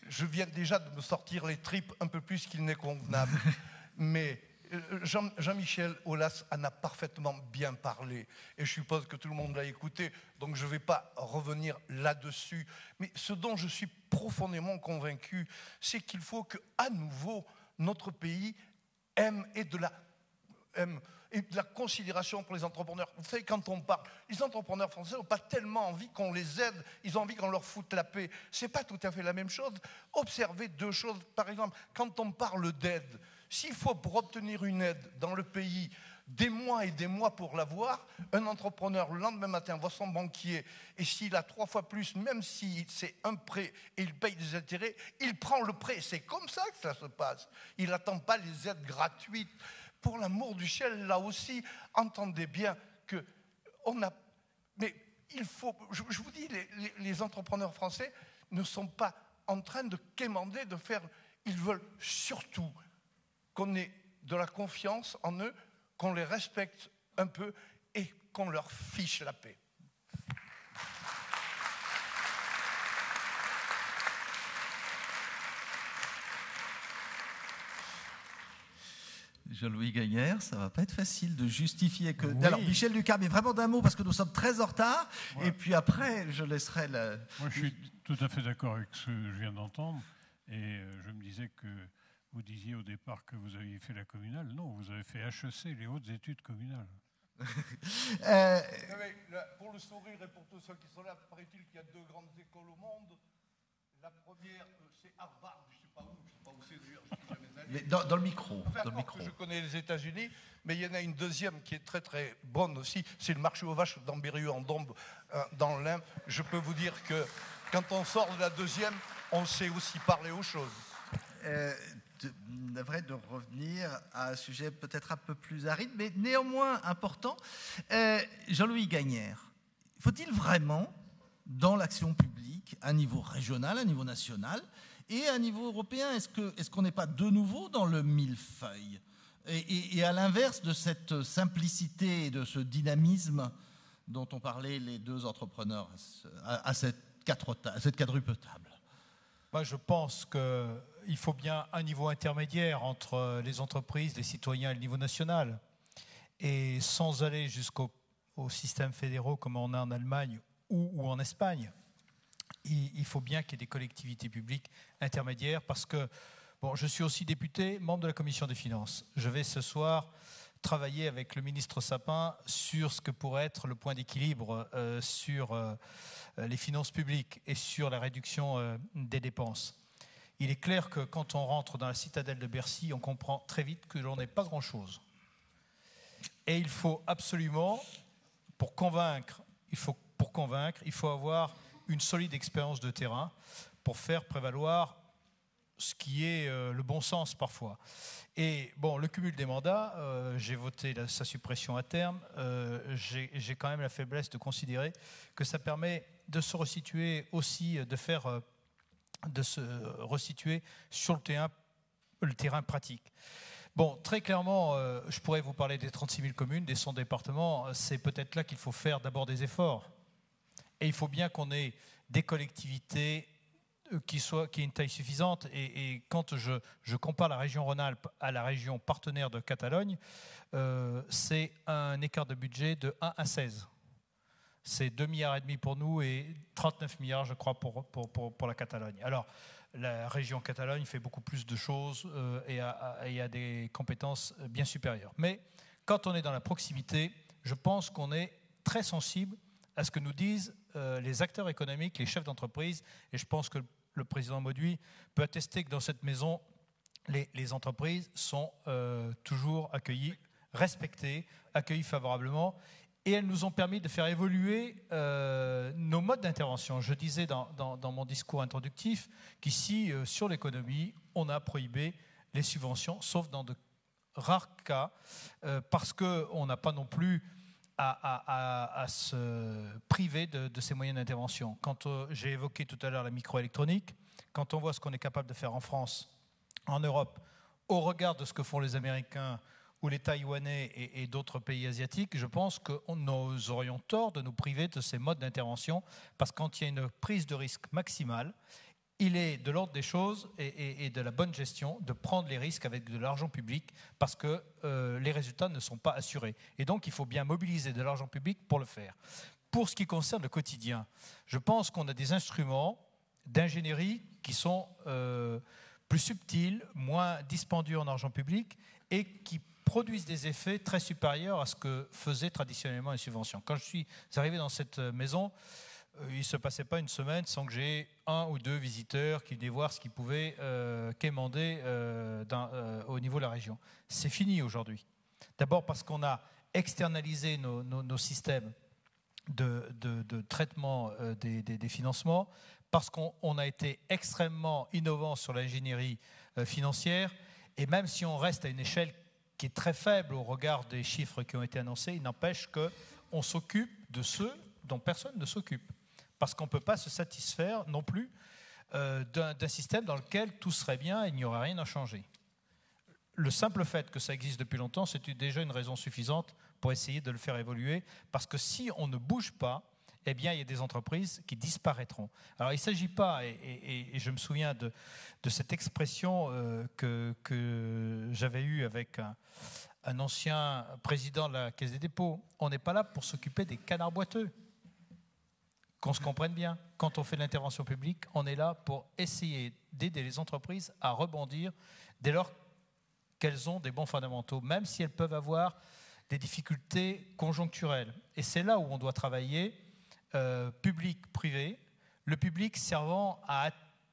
je viens déjà de me sortir les tripes un peu plus qu'il n'est convenable. Mais Jean, Jean-Michel Aulas en a parfaitement bien parlé. Et je suppose que tout le monde l'a écouté, donc je ne vais pas revenir là-dessus. Mais ce dont je suis profondément convaincu, c'est qu'il faut qu'à nouveau, notre pays aime et de la... Aime, et de la considération pour les entrepreneurs. Vous savez, quand on parle, les entrepreneurs français n'ont pas tellement envie qu'on les aide, ils ont envie qu'on leur foute la paix. Ce n'est pas tout à fait la même chose. Observez deux choses. Par exemple, quand on parle d'aide, s'il faut pour obtenir une aide dans le pays des mois et des mois pour l'avoir, un entrepreneur le lendemain matin voit son banquier et s'il a trois fois plus, même si c'est un prêt et il paye des intérêts, il prend le prêt. C'est comme ça que ça se passe. Il n'attend pas les aides gratuites. Pour l'amour du ciel, là aussi, entendez bien que on a... Mais il faut... Je, je vous dis, les, les, les entrepreneurs français ne sont pas en train de quémander, de faire... Ils veulent surtout qu'on ait de la confiance en eux, qu'on les respecte un peu et qu'on leur fiche la paix. Jean-Louis Gagnère, ça va pas être facile de justifier que... Oui. Alors, Michel Lucas, mais vraiment d'un mot, parce que nous sommes très en retard, ouais. Et puis après, je laisserai la... Moi, je suis tout à fait d'accord avec ce que je viens d'entendre, et je me disais que vous disiez au départ que vous aviez fait la communale. Non, vous avez fait H E C, les hautes études communales. euh... Pour le sourire et pour tous ceux qui sont là, paraît-il qu'il y a deux grandes écoles au monde. La première, c'est Harvard, je ne sais pas où, je ne sais pas où c'est d'ailleurs, je ne suis jamais allé. Mais dans, dans le micro. Enfin, dans le micro. Je connais les États-Unis, mais il y en a une deuxième qui est très très bonne aussi, c'est le marché aux vaches d'Ambérieu-en-Dombes, euh, dans l'Ain. Je peux vous dire que quand on sort de la deuxième, on sait aussi parler aux choses. Euh, devrait de revenir à un sujet peut-être un peu plus aride, mais néanmoins important. Euh, Jean-Louis Gagnère, faut-il vraiment, dans l'action publique, à niveau régional, à niveau national et à niveau européen, est-ce que, est-ce qu'on n'est pas de nouveau dans le millefeuille ? Et, et, et à l'inverse de cette simplicité et de ce dynamisme dont ont parlé les deux entrepreneurs à, à, cette, quatre, à cette quadruple table. Moi, je pense qu'il faut bien un niveau intermédiaire entre les entreprises, les citoyens et le niveau national. Et sans aller jusqu'au au système fédéraux comme on a en Allemagne ou, ou en Espagne, il, il faut bien qu'il y ait des collectivités publiques intermédiaires parce que, bon, je suis aussi député, membre de la Commission des finances. Je vais ce soir travailler avec le ministre Sapin sur ce que pourrait être le point d'équilibre euh, sur euh, les finances publiques et sur la réduction euh, des dépenses. Il est clair que quand on rentre dans la citadelle de Bercy, on comprend très vite que l'on n'est pas grand-chose. Et il faut absolument, pour convaincre, il faut, pour convaincre, il faut avoir une solide expérience de terrain pour faire prévaloir ce qui est euh, le bon sens parfois. Et bon, le cumul des mandats, euh, j'ai voté la, sa suppression à terme, euh, j'ai, j'ai quand même la faiblesse de considérer que ça permet de se resituer aussi, de faire, euh, de se resituer sur le terrain, le terrain pratique. Bon, très clairement, euh, je pourrais vous parler des trente-six mille communes, des cent départements, c'est peut-être là qu'il faut faire d'abord des efforts. Et il faut bien qu'on ait des collectivités qui, soit, qui ait une taille suffisante. Et, et quand je, je compare la région Rhône-Alpes à la région partenaire de Catalogne, euh, c'est un écart de budget de un à seize. C'est deux milliards et demi pour nous et trente-neuf milliards, je crois, pour, pour, pour, pour la Catalogne. Alors, la région Catalogne fait beaucoup plus de choses euh, et, a, et a des compétences bien supérieures. Mais quand on est dans la proximité, je pense qu'on est très sensible à ce que nous disent euh, les acteurs économiques, les chefs d'entreprise, et je pense que le président Mauduit peut attester que dans cette maison, les, les entreprises sont euh, toujours accueillies, respectées, accueillies favorablement, et elles nous ont permis de faire évoluer euh, nos modes d'intervention. Je disais dans, dans, dans mon discours introductif qu'ici, euh, sur l'économie, on a prohibé les subventions, sauf dans de rares cas, euh, parce qu'on n'a pas non plus À, à, à, à se priver de, de ces moyens d'intervention. Quand euh, j'ai évoqué tout à l'heure la microélectronique, quand on voit ce qu'on est capable de faire en France, en Europe, au regard de ce que font les Américains ou les Taïwanais et, et d'autres pays asiatiques, je pense que on, nous aurions tort de nous priver de ces modes d'intervention, parce que quand il y a une prise de risque maximale il est de l'ordre des choses et, et, et de la bonne gestion de prendre les risques avec de l'argent public parce que euh, les résultats ne sont pas assurés. Et donc, il faut bien mobiliser de l'argent public pour le faire. Pour ce qui concerne le quotidien, je pense qu'on a des instruments d'ingénierie qui sont euh, plus subtils, moins dispendieux en argent public et qui produisent des effets très supérieurs à ce que faisaient traditionnellement les subventions. Quand je suis arrivé dans cette maison, il ne se passait pas une semaine sans que j'ai un ou deux visiteurs qui venaient voir ce qu'ils pouvaient euh, quémander euh, dans, euh, au niveau de la région. C'est fini aujourd'hui. D'abord parce qu'on a externalisé nos, nos, nos systèmes de, de, de traitement euh, des, des, des financements, parce qu'on on a été extrêmement innovant sur l'ingénierie euh, financière, et même si on reste à une échelle qui est très faible au regard des chiffres qui ont été annoncés, il n'empêche qu'on s'occupe de ceux dont personne ne s'occupe. Parce qu'on ne peut pas se satisfaire non plus euh, d'un, d'un système dans lequel tout serait bien et il n'y aurait rien à changer. Le simple fait que ça existe depuis longtemps, c'est déjà une raison suffisante pour essayer de le faire évoluer, parce que si on ne bouge pas, eh bien, il y a des entreprises qui disparaîtront. Alors, il ne s'agit pas, et, et, et je me souviens de, de cette expression euh, que, que j'avais eue avec un, un ancien président de la Caisse des dépôts, on n'est pas là pour s'occuper des canards boiteux. Qu'on se comprenne bien, quand on fait de l'intervention publique, on est là pour essayer d'aider les entreprises à rebondir dès lors qu'elles ont des bons fondamentaux, même si elles peuvent avoir des difficultés conjoncturelles. Et c'est là où on doit travailler, euh, public-privé, le public servant à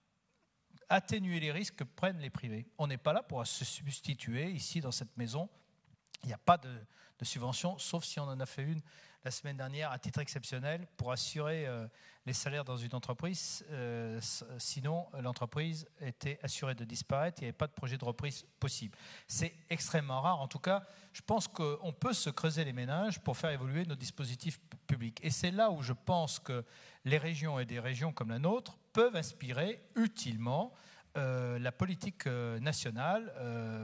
atténuer les risques que prennent les privés. On n'est pas là pour se substituer, ici dans cette maison, il n'y a pas de, de subvention, sauf si on en a fait une la semaine dernière à titre exceptionnel pour assurer euh, les salaires dans une entreprise. Euh, sinon, l'entreprise était assurée de disparaître, il n'y avait pas de projet de reprise possible. C'est extrêmement rare. En tout cas, je pense qu'on peut se creuser les méninges pour faire évoluer nos dispositifs publics. Et c'est là où je pense que les régions et des régions comme la nôtre peuvent inspirer utilement euh, la politique euh, nationale, euh,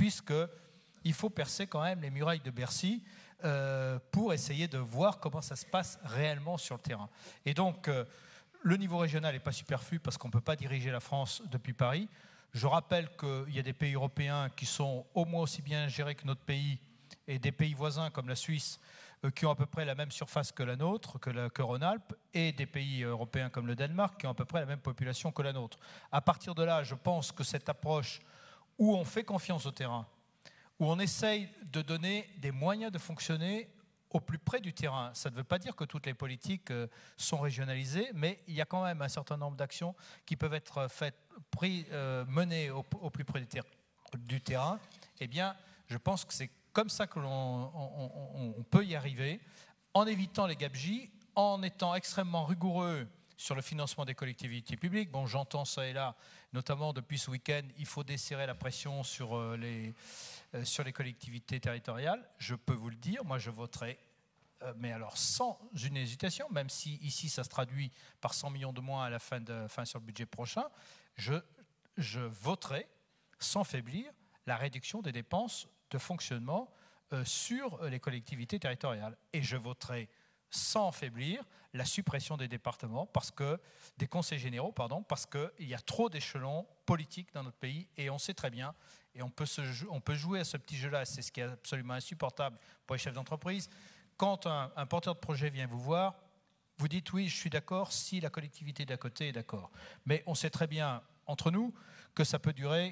puisqu'il faut percer quand même les murailles de Bercy Euh, pour essayer de voir comment ça se passe réellement sur le terrain. Et donc, euh, le niveau régional n'est pas superflu parce qu'on ne peut pas diriger la France depuis Paris. Je rappelle qu'il y a des pays européens qui sont au moins aussi bien gérés que notre pays et des pays voisins comme la Suisse euh, qui ont à peu près la même surface que la nôtre, que, la, que Rhône-Alpes, et des pays européens comme le Danemark qui ont à peu près la même population que la nôtre. À partir de là, je pense que cette approche où on fait confiance au terrain, où on essaye de donner des moyens de fonctionner au plus près du terrain. Ça ne veut pas dire que toutes les politiques sont régionalisées, mais il y a quand même un certain nombre d'actions qui peuvent être faites, pris, euh, menées au, au plus près du, ter- du terrain. Eh bien, je pense que c'est comme ça que l'on on, on, on peut y arriver, en évitant les gabegies, en étant extrêmement rigoureux sur le financement des collectivités publiques. Bon, j'entends ça et là, notamment depuis ce week-end, il faut desserrer la pression sur euh, les... Euh, sur les collectivités territoriales. Je peux vous le dire, moi je voterai, euh, mais alors sans une hésitation, même si ici ça se traduit par cent millions de moins à la fin, de, fin sur le budget prochain, je, je voterai sans faiblir la réduction des dépenses de fonctionnement euh, sur les collectivités territoriales. Et je voterai sans faiblir la suppression des départements, parce que, des conseils généraux, pardon, parce qu'il y a trop d'échelons politiques dans notre pays, et on sait très bien, et on peut, se, on peut jouer à ce petit jeu-là, c'est ce qui est absolument insupportable pour les chefs d'entreprise. Quand un, un porteur de projet vient vous voir, vous dites oui, je suis d'accord si la collectivité d'à côté est d'accord. Mais on sait très bien, entre nous, que ça peut durer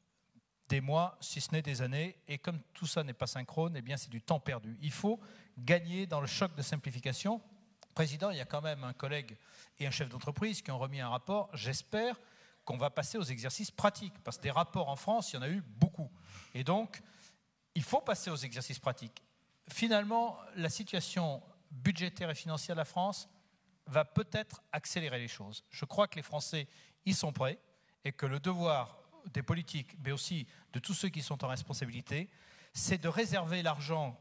des mois, si ce n'est des années, et comme tout ça n'est pas synchrone, eh bien c'est du temps perdu. Il faut gagner dans le choc de simplification. Président, il y a quand même un collègue et un chef d'entreprise qui ont remis un rapport. J'espère qu'on va passer aux exercices pratiques, parce que des rapports en France, il y en a eu beaucoup. Et donc, il faut passer aux exercices pratiques. Finalement, la situation budgétaire et financière de la France va peut-être accélérer les choses. Je crois que les Français y sont prêts et que le devoir des politiques, mais aussi de tous ceux qui sont en responsabilité, c'est de réserver l'argent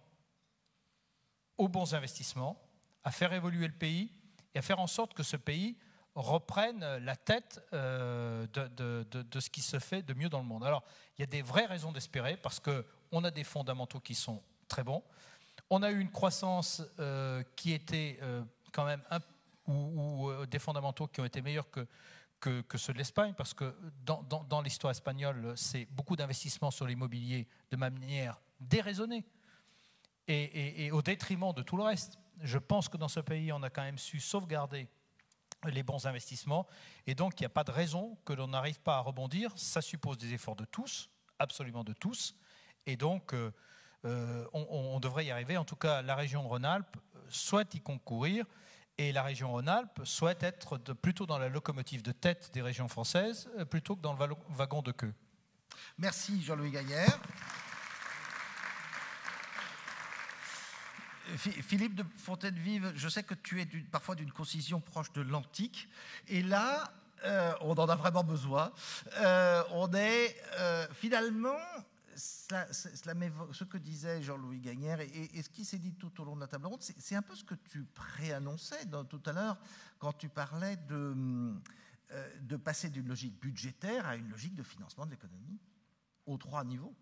aux bons investissements, à faire évoluer le pays et à faire en sorte que ce pays reprenne la tête euh, de, de, de, de ce qui se fait de mieux dans le monde. Alors, il y a des vraies raisons d'espérer parce qu'on a des fondamentaux qui sont très bons. On a eu une croissance euh, qui était euh, quand même un, ou, ou euh, des fondamentaux qui ont été meilleurs que que, que ceux de l'Espagne, parce que dans, dans, dans l'histoire espagnole, c'est beaucoup d'investissements sur l'immobilier de manière déraisonnée et, et, et au détriment de tout le reste. Je pense que dans ce pays, on a quand même su sauvegarder les bons investissements, et donc il n'y a pas de raison que l'on n'arrive pas à rebondir. Ça suppose des efforts de tous, absolument de tous, et donc euh, euh, on, on devrait y arriver. En tout cas, la région Rhône-Alpes souhaite y concourir, et la région Rhône-Alpes souhaite être de, plutôt dans la locomotive de tête des régions françaises plutôt que dans le wagon de queue. Merci Jean-Louis Gaillère. Philippe de Fontaine-Vive, je sais que tu es d'une, parfois d'une concision proche de l'antique, et là, euh, on en a vraiment besoin. Euh, on est euh, finalement, cela, cela ce que disait Jean-Louis Gaillère et, et ce qui s'est dit tout au long de la table ronde, c'est, c'est un peu ce que tu préannonçais dans, tout à l'heure quand tu parlais de, euh, de passer d'une logique budgétaire à une logique de financement de l'économie aux trois niveaux.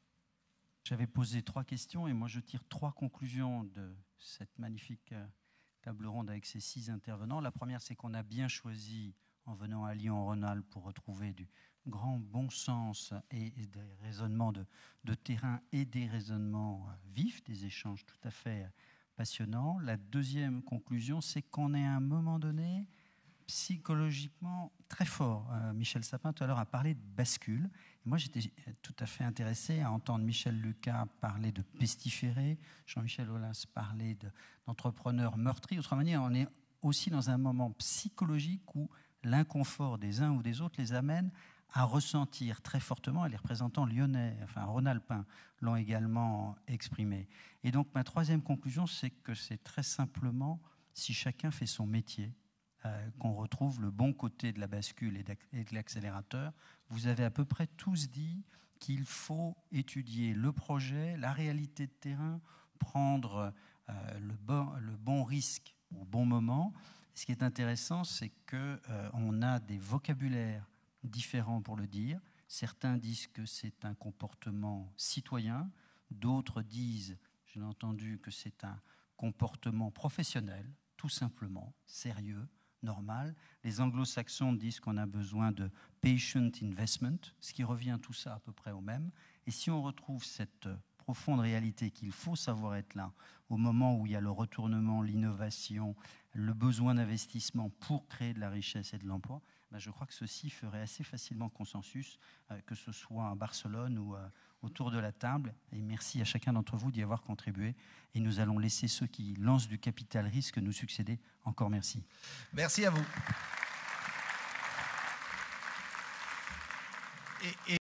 J'avais posé trois questions et moi je tire trois conclusions de cette magnifique table ronde avec ces six intervenants. La première, c'est qu'on a bien choisi, en venant à Lyon-Rhône-Alpes, pour retrouver du grand bon sens et des raisonnements de, de terrain et des raisonnements vifs, des échanges tout à fait passionnants. La deuxième conclusion, c'est qu'on est à un moment donné psychologiquement très fort. Euh, Michel Sapin, tout à l'heure, a parlé de bascule. Et moi, j'étais tout à fait intéressé à entendre Michel Lucas parler de pestiférés, Jean-Michel Aulas parler de, d'entrepreneurs meurtris. Autrement dit, on est aussi dans un moment psychologique où l'inconfort des uns ou des autres les amène à ressentir très fortement, et les représentants lyonnais, enfin rhône-alpins, l'ont également exprimé. Et donc, ma troisième conclusion, c'est que c'est très simplement, si chacun fait son métier, Euh, qu'on retrouve le bon côté de la bascule et de l'accélérateur. Vous avez à peu près tous dit qu'il faut étudier le projet, la réalité de terrain, prendre euh, le, bon, le bon risque au bon moment. Ce qui est intéressant, c'est qu'on euh, a des vocabulaires différents pour le dire. Certains disent que c'est un comportement citoyen, d'autres disent, je l'ai entendu, que c'est un comportement professionnel, tout simplement, sérieux, normal. Les anglo-saxons disent qu'on a besoin de patient investment, ce qui revient tout ça à peu près au même. Et si on retrouve cette profonde réalité qu'il faut savoir être là au moment où il y a le retournement, l'innovation, le besoin d'investissement pour créer de la richesse et de l'emploi, ben je crois que ceci ferait assez facilement consensus, euh, que ce soit à Barcelone ou euh, autour de la table. Et merci à chacun d'entre vous d'y avoir contribué. Et nous allons laisser ceux qui lancent du capital risque nous succéder. Encore merci. Merci à vous. Et, et